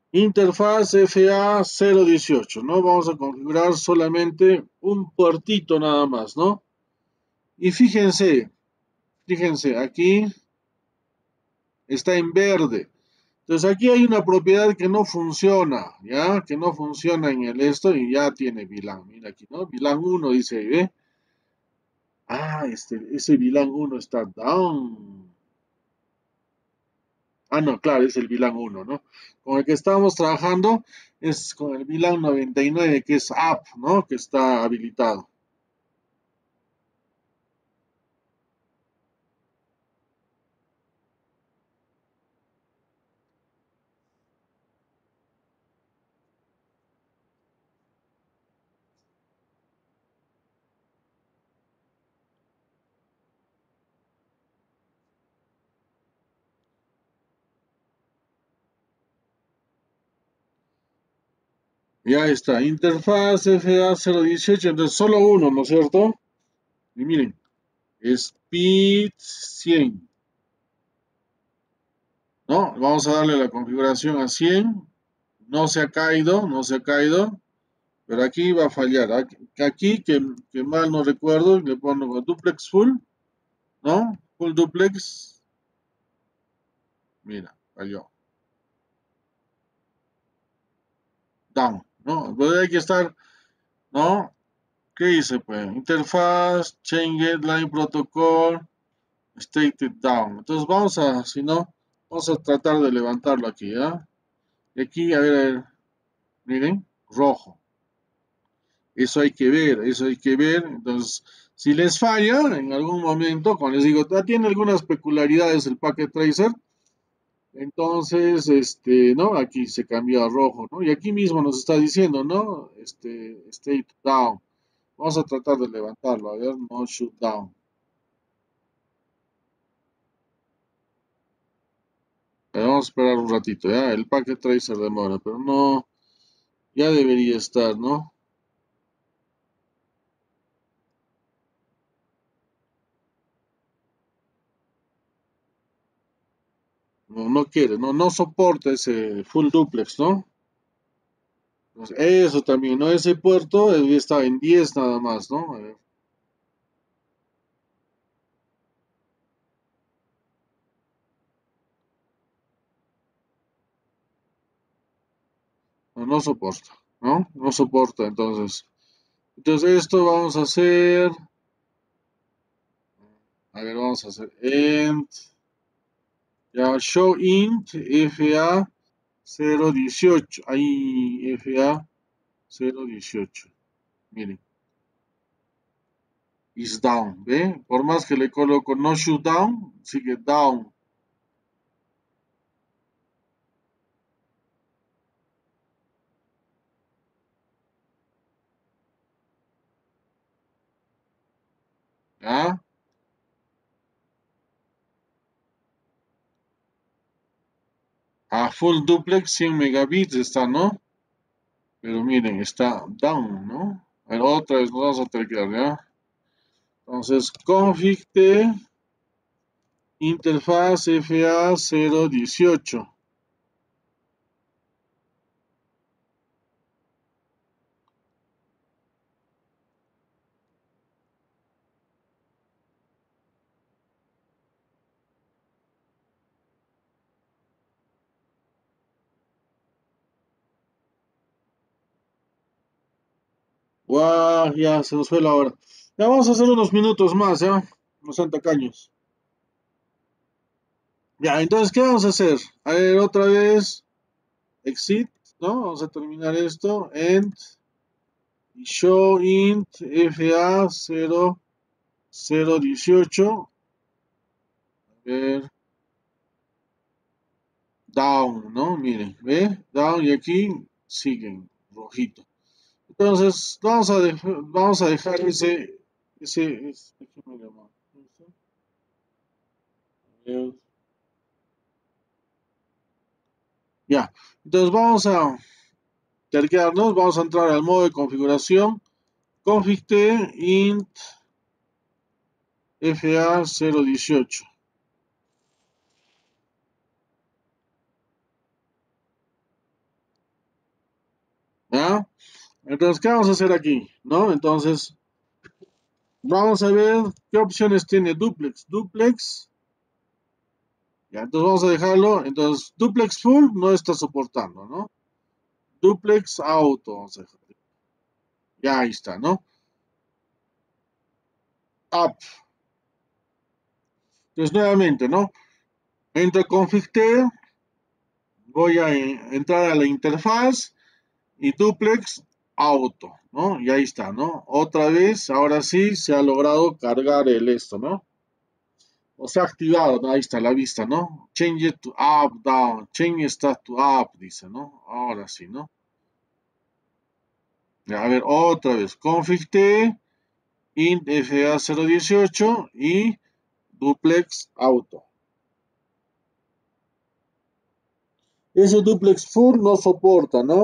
Interfaz FA018, ¿no? Vamos a configurar solamente un puertito nada más, ¿no? Y fíjense, aquí está en verde. Entonces aquí hay una propiedad que no funciona, ¿ya? Que no funciona en el esto y ya tiene VLAN. Mira aquí, ¿no? VLAN 1 dice ahí, ¿ve? Ah, ese VLAN 1 está down. Ah, no, claro, es el VLAN 1, ¿no? Con el que estábamos trabajando es con el VLAN 99, que es up, ¿no? Que está habilitado. Ya está, interfaz FA018, entonces solo uno, ¿no es cierto? Y miren, speed 100, ¿no? Vamos a darle la configuración a 100. No se ha caído, no se ha caído, pero aquí va a fallar. Aquí que mal no recuerdo, le pongo duplex full, ¿no? Full duplex, mira, falló. Down, ¿no? Pero hay que estar, ¿no? ¿Qué dice, pues? Interfaz, change line protocol, stated down. Entonces vamos a, si no, vamos a tratar de levantarlo aquí, ¿ya? Y aquí, a ver, miren, rojo. Eso hay que ver, eso hay que ver. Entonces, si les falla en algún momento, cuando les digo, tiene algunas peculiaridades el Packet Tracer, entonces, ¿no? Aquí se cambió a rojo, ¿no? Y aquí mismo nos está diciendo, ¿no? State down. Vamos a tratar de levantarlo, a ver, no shoot down. Vamos a esperar un ratito, ¿ya? El Packet Tracer demora, pero no, ya debería estar, ¿no? No, no quiere, no soporta ese full duplex, ¿no? Pues eso también, ¿no? Ese puerto está en 10 nada más, ¿no? A ver, no soporta, ¿no? No soporta, entonces. Entonces esto vamos a hacer, a ver, vamos a hacer int, ya, show int FA018, ahí FA018, miren, is down, ¿ve? Por más que le coloco no shoot down, sigue down, ¿ya? A full duplex 100 megabits está, ¿no? Pero miren, está down, ¿no? A ver, otra vez nos vamos a teclear, ¿ya? Entonces, config t interfaz FA018. ¡Guau! Ya se nos fue la hora. Ya vamos a hacer unos minutos más, ¿ya? Unos tacaños. Ya, entonces, ¿qué vamos a hacer? A ver, otra vez, exit, ¿no? Vamos a terminar esto. End, show int FA018. A ver, down, ¿no? Miren, ¿ve? Down y aquí siguen, rojito. Entonces, vamos a dejar déjame llamar. Ya, entonces vamos a terquearnos, vamos a entrar al modo de configuración, config t int FA018. ¿Ya? Entonces, ¿qué vamos a hacer aquí? ¿No? Entonces, vamos a ver qué opciones tiene duplex. Duplex, ya, entonces vamos a dejarlo. Entonces, duplex full no está soportando, ¿no? Duplex auto, vamos a dejar. Ya ahí está, ¿no? Up. Entonces, nuevamente, ¿no? Entro a config T, voy a entrar a la interfaz y duplex auto, ¿no? Y ahí está, ¿no? Otra vez, ahora sí se ha logrado cargar el esto, ¿no? O sea, activado, ¿no? Ahí está la vista, ¿no? Change it to up, down, change stat to up, dice, ¿no? Ahora sí, ¿no? A ver, otra vez, config T, int fa018 y duplex auto. Ese duplex full no soporta, ¿no?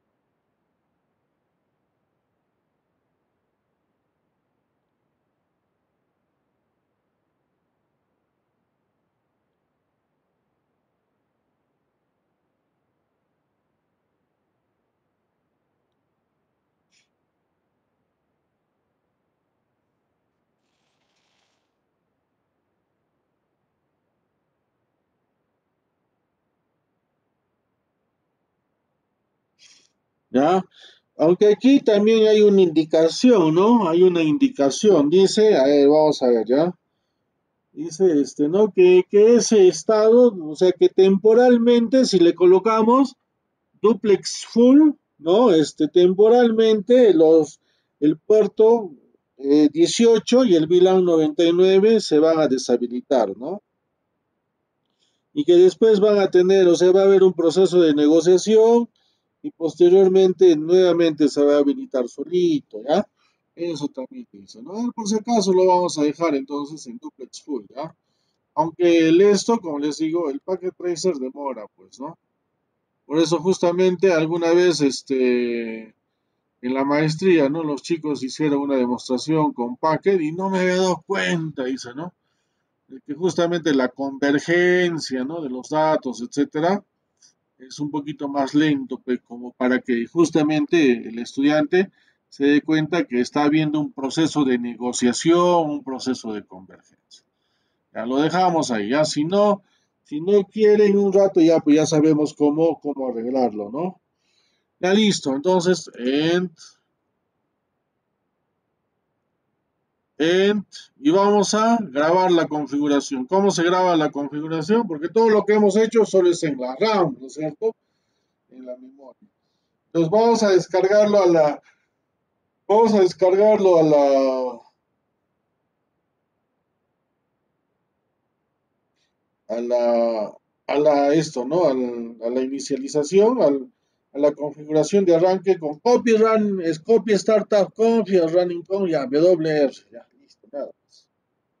¿Ya? Aunque aquí también hay una indicación, ¿no? Hay una indicación, dice, a ver, vamos a ver, ¿ya? Dice ¿no? Que ese estado, o sea, que temporalmente, si le colocamos duplex full, ¿no? Temporalmente el puerto 18 y el VLAN 99 se van a deshabilitar, ¿no? Y que después van a tener, o sea, va a haber un proceso de negociación y posteriormente nuevamente se va a habilitar solito, ¿ya? Eso también dice, ¿no? Por si acaso lo vamos a dejar entonces en duplex full, ¿ya? Aunque esto, como les digo, el packet tracer demora, pues, ¿no? Por eso justamente alguna vez, en la maestría, ¿no? Los chicos hicieron una demostración con packet y no me había dado cuenta, dice, ¿no? De que justamente la convergencia, ¿no? De los datos, etcétera, es un poquito más lento, pues, como para que justamente el estudiante se dé cuenta que está habiendo un proceso de negociación, un proceso de convergencia. Ya lo dejamos ahí, ya si no quieren un rato, ya pues ya sabemos cómo arreglarlo, ¿no? Ya listo, entonces, end, y vamos a grabar la configuración. ¿Cómo se graba la configuración? Porque todo lo que hemos hecho solo es en la RAM, ¿no es cierto? En la memoria. Entonces vamos a descargarlo a la, ¿no? A la inicialización, a la configuración de arranque con copy run, es copy startup conf, running conf, ya, WR, ya, listo, nada más.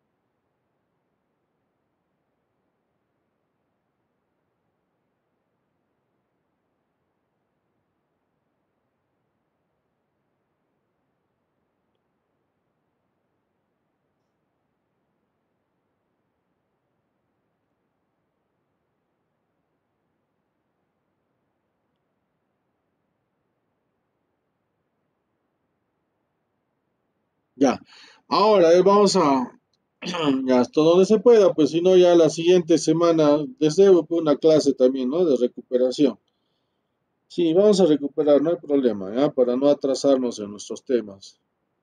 Ya, ahora vamos a, ya, hasta donde se pueda, pues si no, ya la siguiente semana, desde una clase también, ¿no? De recuperación. Sí, vamos a recuperar, no hay problema, ¿ya? Para no atrasarnos en nuestros temas.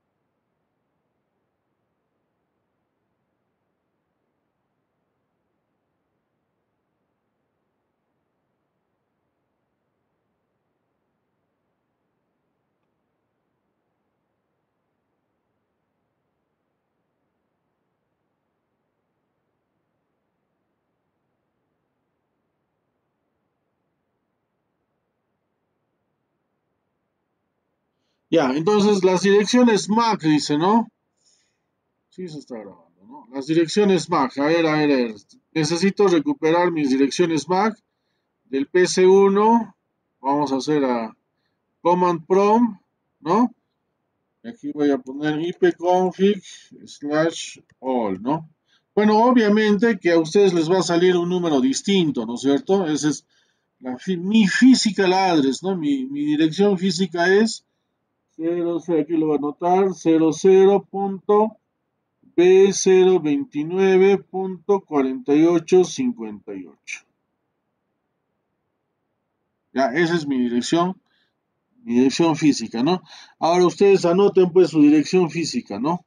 Ya, entonces las direcciones MAC, dice, ¿no? Sí, se está grabando, ¿no? Las direcciones MAC, a ver. Necesito recuperar mis direcciones MAC del PC1. Vamos a hacer a Command Prompt, ¿no? Y aquí voy a poner ipconfig slash all, ¿no? Bueno, obviamente que a ustedes les va a salir un número distinto, ¿no es cierto? Esa es mi physical address, ¿no? Mi dirección física es 00, aquí lo voy a anotar, 00.B029.4858. Ya, esa es mi dirección física, ¿no? Ahora ustedes anoten pues su dirección física, ¿no?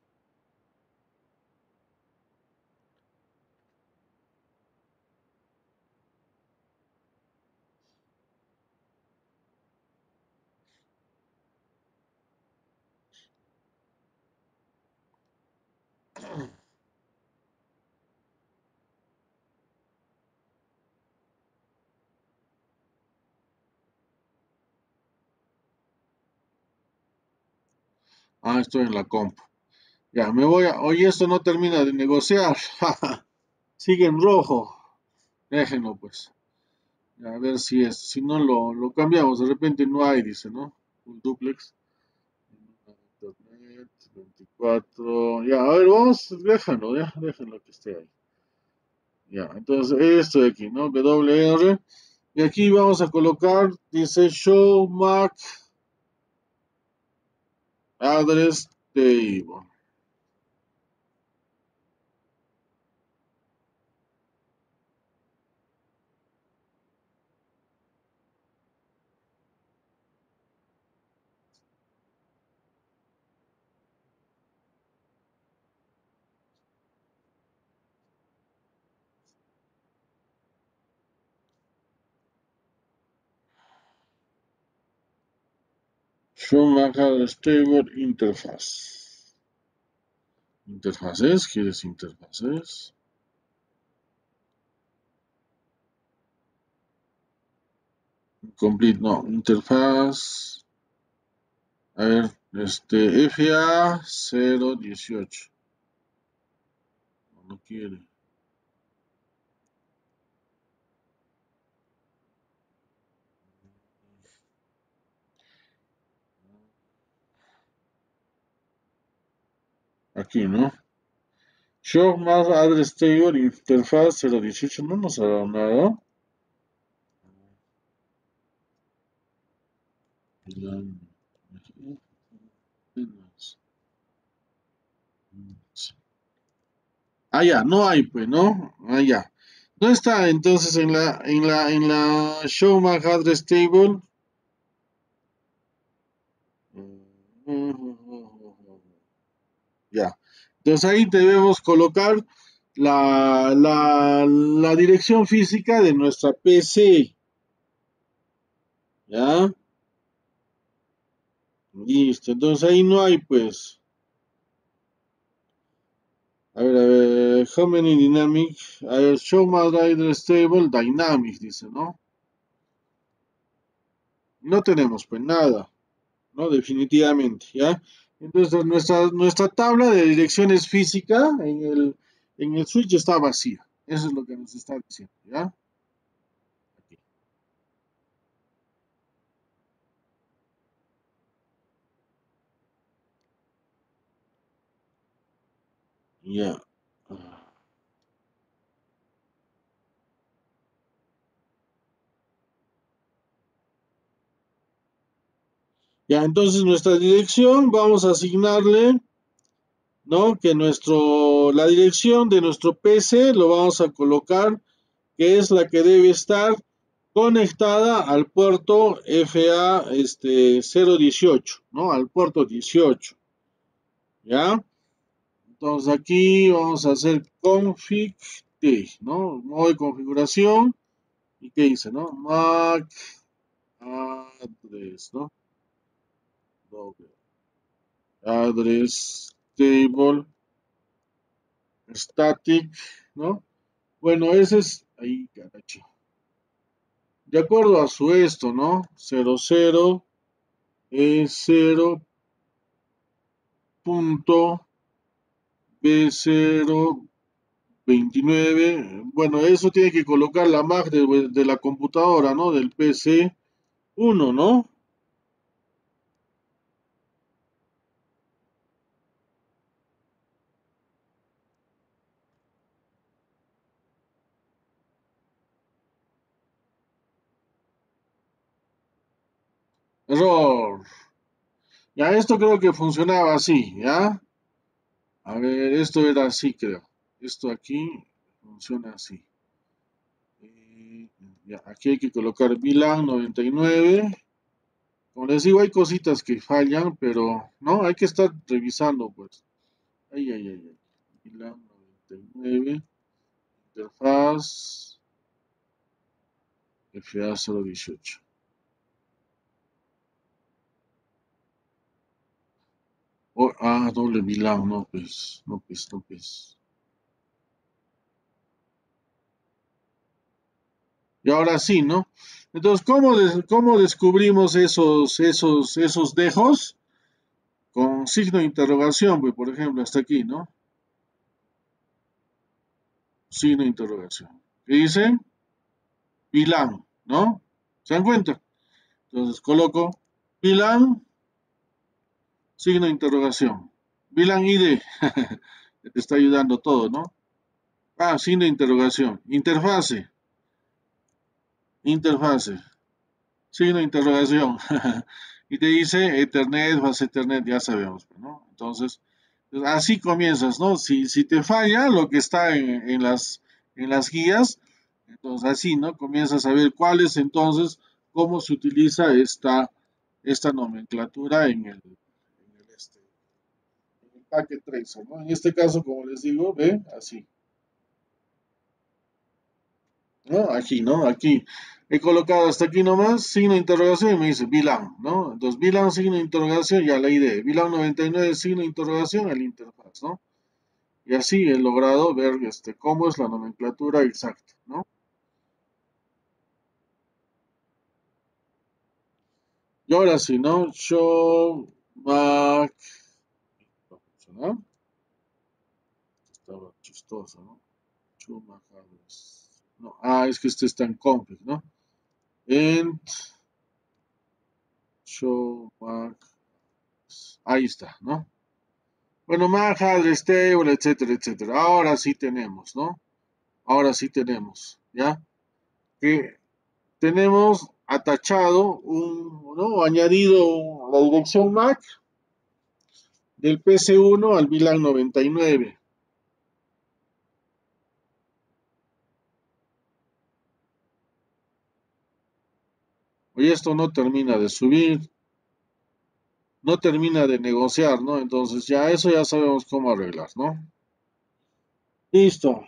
Ah, estoy en la compu. Ya, me voy a... Oye, esto no termina de negociar. Sigue en rojo. Déjenlo pues. Ya, a ver si es. Si no lo cambiamos. De repente no hay, dice, ¿no? Un duplex. Internet 24. Ya, a ver, vamos. Déjalo, ya. Déjenlo que esté ahí. Ya, entonces esto de aquí, ¿no? WR. Y aquí vamos a colocar, dice Show MAC Address Table. Show MAC Address Table Interface. ¿Interfaces? ¿Quieres interfaces? Complete, no. Interfaz. A ver, FA 018. No, no quiere. Aquí, ¿no? Show MAC Address Table Interfaz 018. No nos ha dado nada. Ah, ya, no hay, pues, ¿no? Ah, ya. No está entonces en la Show MAC Address Table. Ya. Entonces ahí debemos colocar la dirección física de nuestra PC. ¿Ya? Listo. Entonces ahí no hay, pues. A ver, how many dynamic? A ver, show my rider stable dynamic, dice, ¿no? No tenemos, pues, nada, ¿no? Definitivamente, ¿ya? Entonces nuestra tabla de direcciones física en el switch está vacía. Eso es lo que nos está diciendo, ¿ya? Aquí. Ya. Ya, entonces nuestra dirección, vamos a asignarle, ¿no? Que la dirección de nuestro PC lo vamos a colocar, que es la que debe estar conectada al puerto FA 018, ¿no? Al puerto 18, ¿ya? Entonces aquí vamos a hacer config T, ¿no? Modo de configuración, ¿y qué dice, no? MAC address, ¿no? Doble address table static, ¿no? Bueno, ese es, ahí, caracho. De acuerdo a su esto, ¿no? 00 es 0.B029. Bueno, eso tiene que colocar la MAC de la computadora, ¿no? Del PC 1, ¿no? Error. Ya, esto creo que funcionaba así, ¿ya? A ver, esto era así, creo. Esto aquí funciona así. Eh, ya, aquí hay que colocar VLAN 99. Como les digo, hay cositas que fallan, pero no, hay que estar revisando, pues. Ay, ay, ay, ay. VLAN 99, interfaz FA018. Oh, doble VLAN, no, pues, no, pues, no, pues. Y ahora sí, ¿no? Entonces, ¿cómo descubrimos esos dejos? Con signo de interrogación, pues, por ejemplo, hasta aquí, ¿no? Signo de interrogación. ¿Qué dice? VLAN, ¿no? ¿Se dan cuenta? Entonces, coloco VLAN, signo de interrogación. VLAN ID. Te está ayudando todo, ¿no? Signo de interrogación. Interfase. Interfase. Signo de interrogación. Y te dice Ethernet, base Ethernet, ya sabemos, ¿no? Entonces, así comienzas, ¿no? Si te falla lo que está en las guías, entonces así, ¿no? Comienzas a ver cuál es entonces, cómo se utiliza esta nomenclatura en el packet tracer, ¿no? En este caso, como les digo, ve, así. ¿No? Aquí, ¿no? Aquí he colocado hasta aquí nomás, signo de interrogación y me dice VLAN, ¿no? Entonces VLAN, signo de interrogación, ya la ID. VLAN 99, signo de interrogación, el interfaz, ¿no? Y así he logrado ver cómo es la nomenclatura exacta, ¿no? Y ahora sí, ¿no? Show back. ¿Va a funcionar? Estaba chistoso, ¿no? Show back address. No, es que este está en config, ¿no? And show back. Ahí está, ¿no? Bueno, Maja, Stable, etcétera, etcétera. Ahora sí tenemos, ¿no? Ahora sí tenemos, ¿ya? Que tenemos atachado ¿no? Añadido la dirección MAC del PC1 al VLAN 99. Oye, esto no termina de subir, no termina de negociar, ¿no? Entonces ya eso ya sabemos cómo arreglar, ¿no? Listo.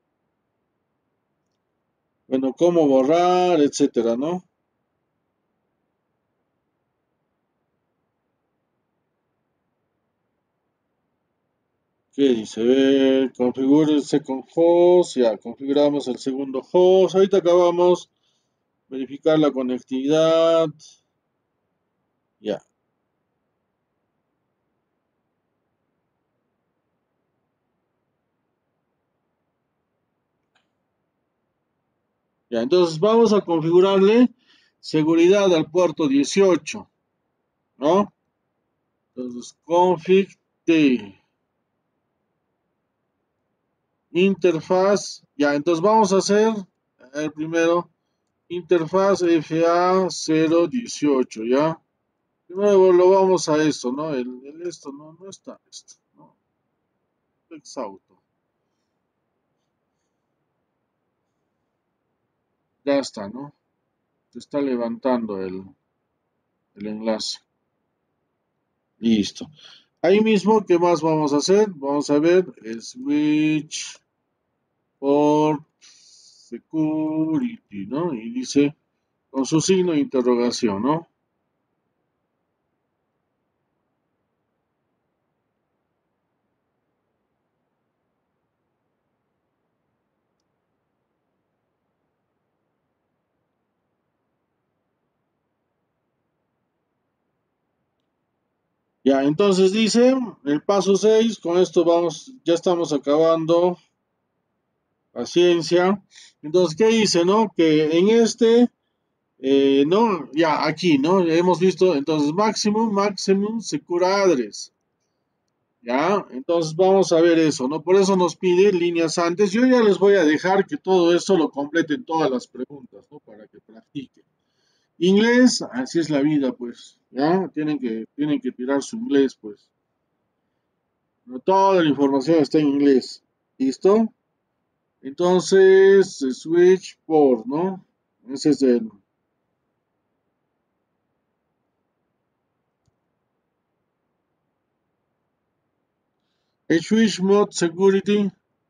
Bueno, cómo borrar, etcétera, ¿no? ¿Qué dice? Configure el second host. Ya, configuramos el segundo host. Ahorita acabamos. Verificar la conectividad. Ya. Ya, entonces vamos a configurarle seguridad al puerto 18, ¿no? Entonces, config t interfaz. Ya, entonces vamos a hacer el primero interfaz FA018, ¿ya? Primero lo vamos a esto, ¿no? Esto no está esto, ¿no? Exauto. Ya está, ¿no? Se está levantando el enlace. Listo. Ahí mismo, ¿qué más vamos a hacer? Vamos a ver switch port security, ¿no? Y dice con su signo de interrogación, ¿no? Ya, entonces dice el paso 6. Con esto vamos, ya estamos acabando. Paciencia. Entonces, ¿qué dice, no? Que en no, ya aquí, ¿no? Hemos visto, entonces, maximum secure address. Ya, entonces vamos a ver eso, ¿no? Por eso nos pide líneas antes. Yo ya les voy a dejar que todo eso lo completen todas las preguntas, ¿no? Para que practiquen. Inglés, así es la vida, pues. Ya, tienen que tirar su inglés, pues. No, toda la información está en inglés. ¿Listo? Entonces, switchboard, ¿no? Ese es el switch mode security.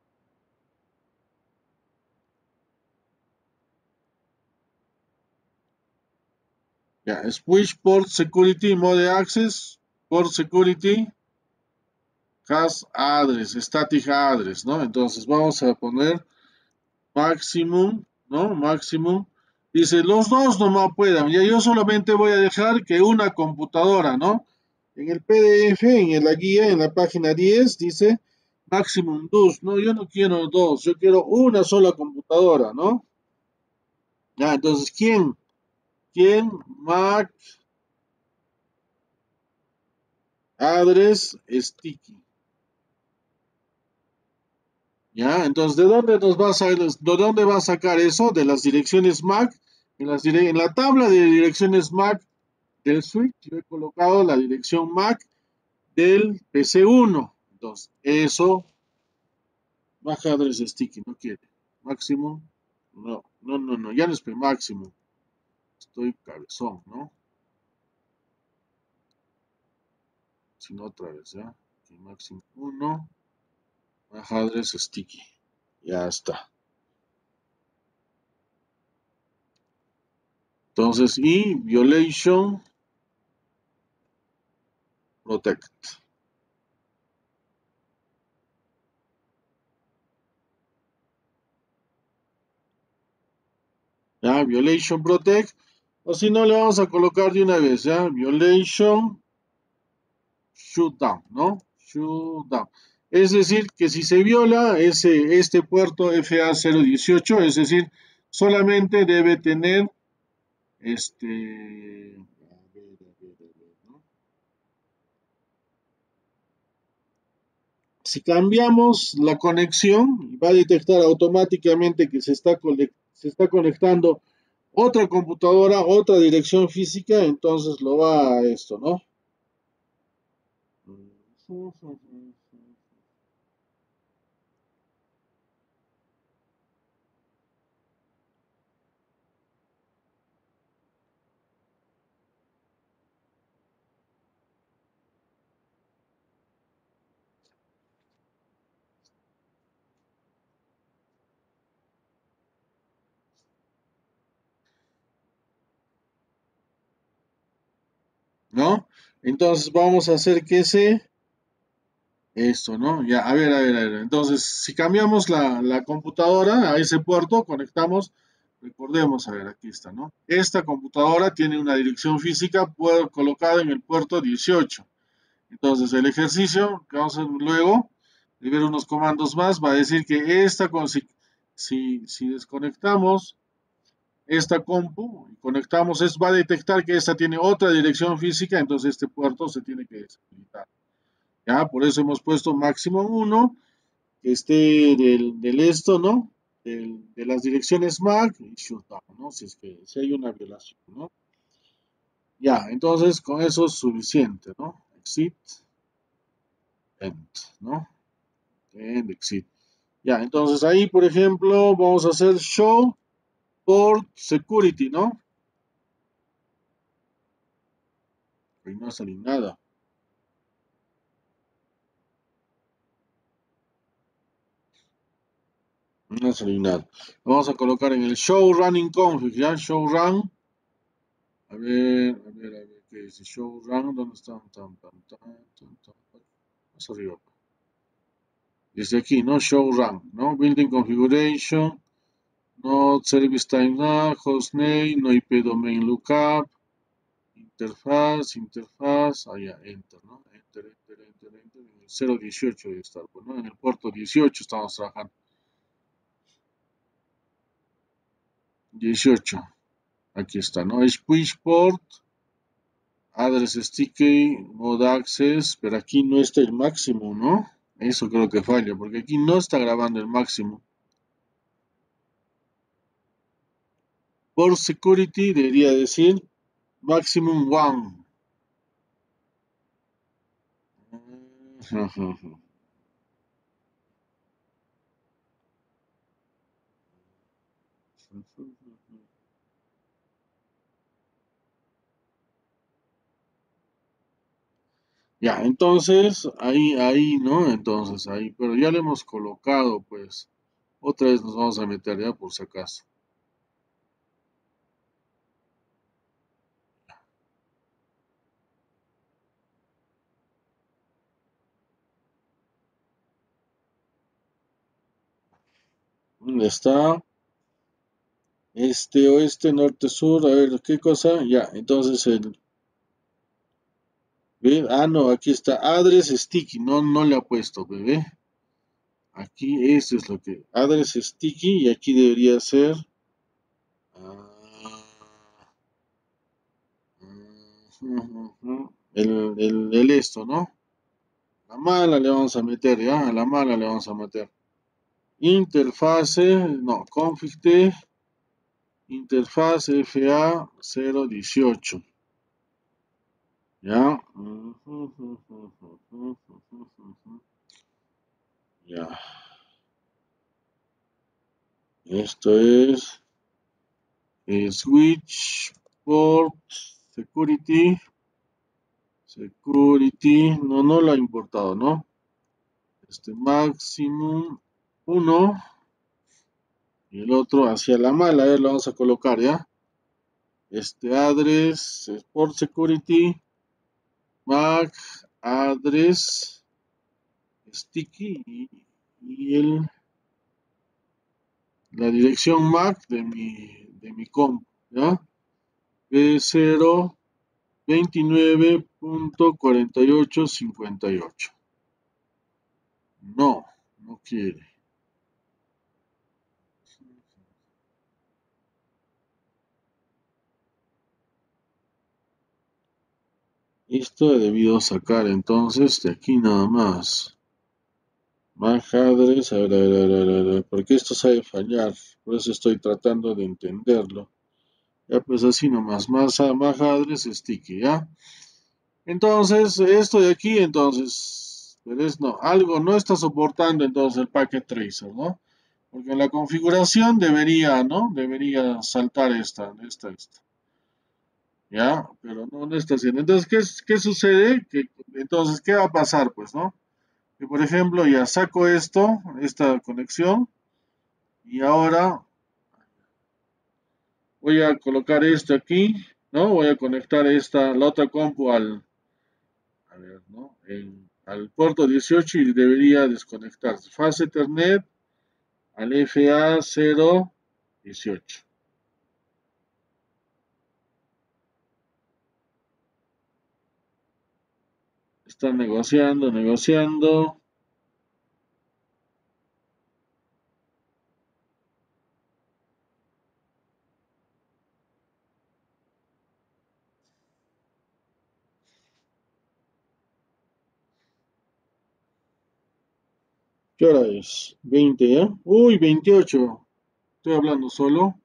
Ya, switch port security mode access, port security has address, static address, ¿no? Entonces vamos a poner maximum, ¿no? Maximum. Dice, los dos nomás puedan. Ya yo solamente voy a dejar que una computadora, ¿no? En el PDF, en la guía, en la página 10, dice maximum dos. No, yo no quiero dos, yo quiero una sola computadora, ¿no? Ya, entonces, ¿quién? ¿Quién? Mac address sticky. Ya, entonces, ¿de dónde va a sacar eso? De las direcciones MAC. En la tabla de direcciones MAC del switch, yo he colocado la dirección MAC del PC1. Entonces, eso, MAC address sticky, no quiere. Máximo, no, no, no, no, ya no es máximo. Estoy cabezón, ¿no? Sino otra vez, ¿ya? Aquí, máximo 1, MAC address sticky. Ya está. Entonces, y violation protect. ¿Ya? Violation Protect, o si no le vamos a colocar de una vez, ¿ya? Violation Shutdown, ¿no? Shutdown. Es decir, que si se viola este puerto FA018, es decir, solamente debe tener ¿no? Si cambiamos la conexión, va a detectar automáticamente que se está conectando otra computadora, otra dirección física, entonces lo va a esto, ¿no? ¿No? Entonces vamos a hacer que esto, ¿no? Ya, a ver. Entonces, si cambiamos la computadora a ese puerto, conectamos, recordemos, a ver, aquí está, ¿no? Esta computadora tiene una dirección física colocada en el puerto 18. Entonces, el ejercicio que vamos a hacer luego, de ver unos comandos más, va a decir que si desconectamos esta compu y conectamos, va a detectar que esta tiene otra dirección física, entonces este puerto se tiene que deshabilitar. Ya, por eso hemos puesto máximo 1, que esté del esto, ¿no? De las direcciones MAC y shutdown, ¿no? Si hay una violación, ¿no? Ya, entonces con eso es suficiente, ¿no? Exit, end, ¿no? End, exit. Ya, entonces ahí, por ejemplo, vamos a hacer show port security, ¿no? Y no sale nada. No sale nada. Vamos a colocar en el show running config, ¿ya? Show run. ¿Qué dice? Show run, ¿dónde está? Más arriba. Desde aquí, ¿no? Show run, ¿no? Building configuration, no service time now, hostname, no IP domain lookup, interfaz, allá, enter, ¿no? Enter. En el 018 debe estar, pues, ¿no? En el puerto 18 estamos trabajando. 18. Aquí está, ¿no? Es pushport, address sticky, mode access, pero aquí no está el máximo, ¿no? Eso creo que falla, porque aquí no está grabando el máximo. Por security debería decir maximum one. Ya, entonces, ahí, ¿no? Entonces, ahí, pero ya le hemos colocado, pues, otra vez nos vamos a meter, ya, por si acaso. ¿Dónde está? Este, oeste, norte, sur, a ver, ¿qué cosa? Ya, entonces ¿ve? Ah, no, aquí está, address sticky, no, no le ha puesto, bebé. Aquí, esto es lo que, address sticky, y aquí debería ser, ah, el esto, ¿no? La mala le vamos a meter, ¿ya? A la mala le vamos a meter. Interfase, no, config T, interfaz FA 018. ¿Ya? Ya. Esto es switch port security. Security. No, no lo ha importado, ¿no? Este maximum uno y el otro hacia la mala. A ver, lo vamos a colocar, ¿ya? Este address port security. MAC address sticky la dirección MAC de mi compu, ¿ya? B029.4858. No, no quiere. Esto he debido sacar entonces de aquí nada más. MAC address, a ver, porque esto sabe fallar. Por eso estoy tratando de entenderlo. Ya pues así nomás, MAC address sticky, ¿ya? Entonces, esto de aquí, entonces, pero es no, algo no está soportando entonces el packet tracer, ¿no? Porque en la configuración debería, ¿no? Debería saltar esta, ¿ya? Pero no, no está haciendo. Entonces, ¿qué sucede? Entonces, ¿qué va a pasar, pues, no? Que, por ejemplo, ya saco esta conexión, y ahora voy a colocar esto aquí, ¿no? Voy a conectar la otra compu a ver, ¿no? Al puerto 18 y debería desconectarse. Fase Ethernet al FA 018. Están negociando. ¿Qué hora es? 20, ¿ya? Uy, 28. Estoy hablando solo.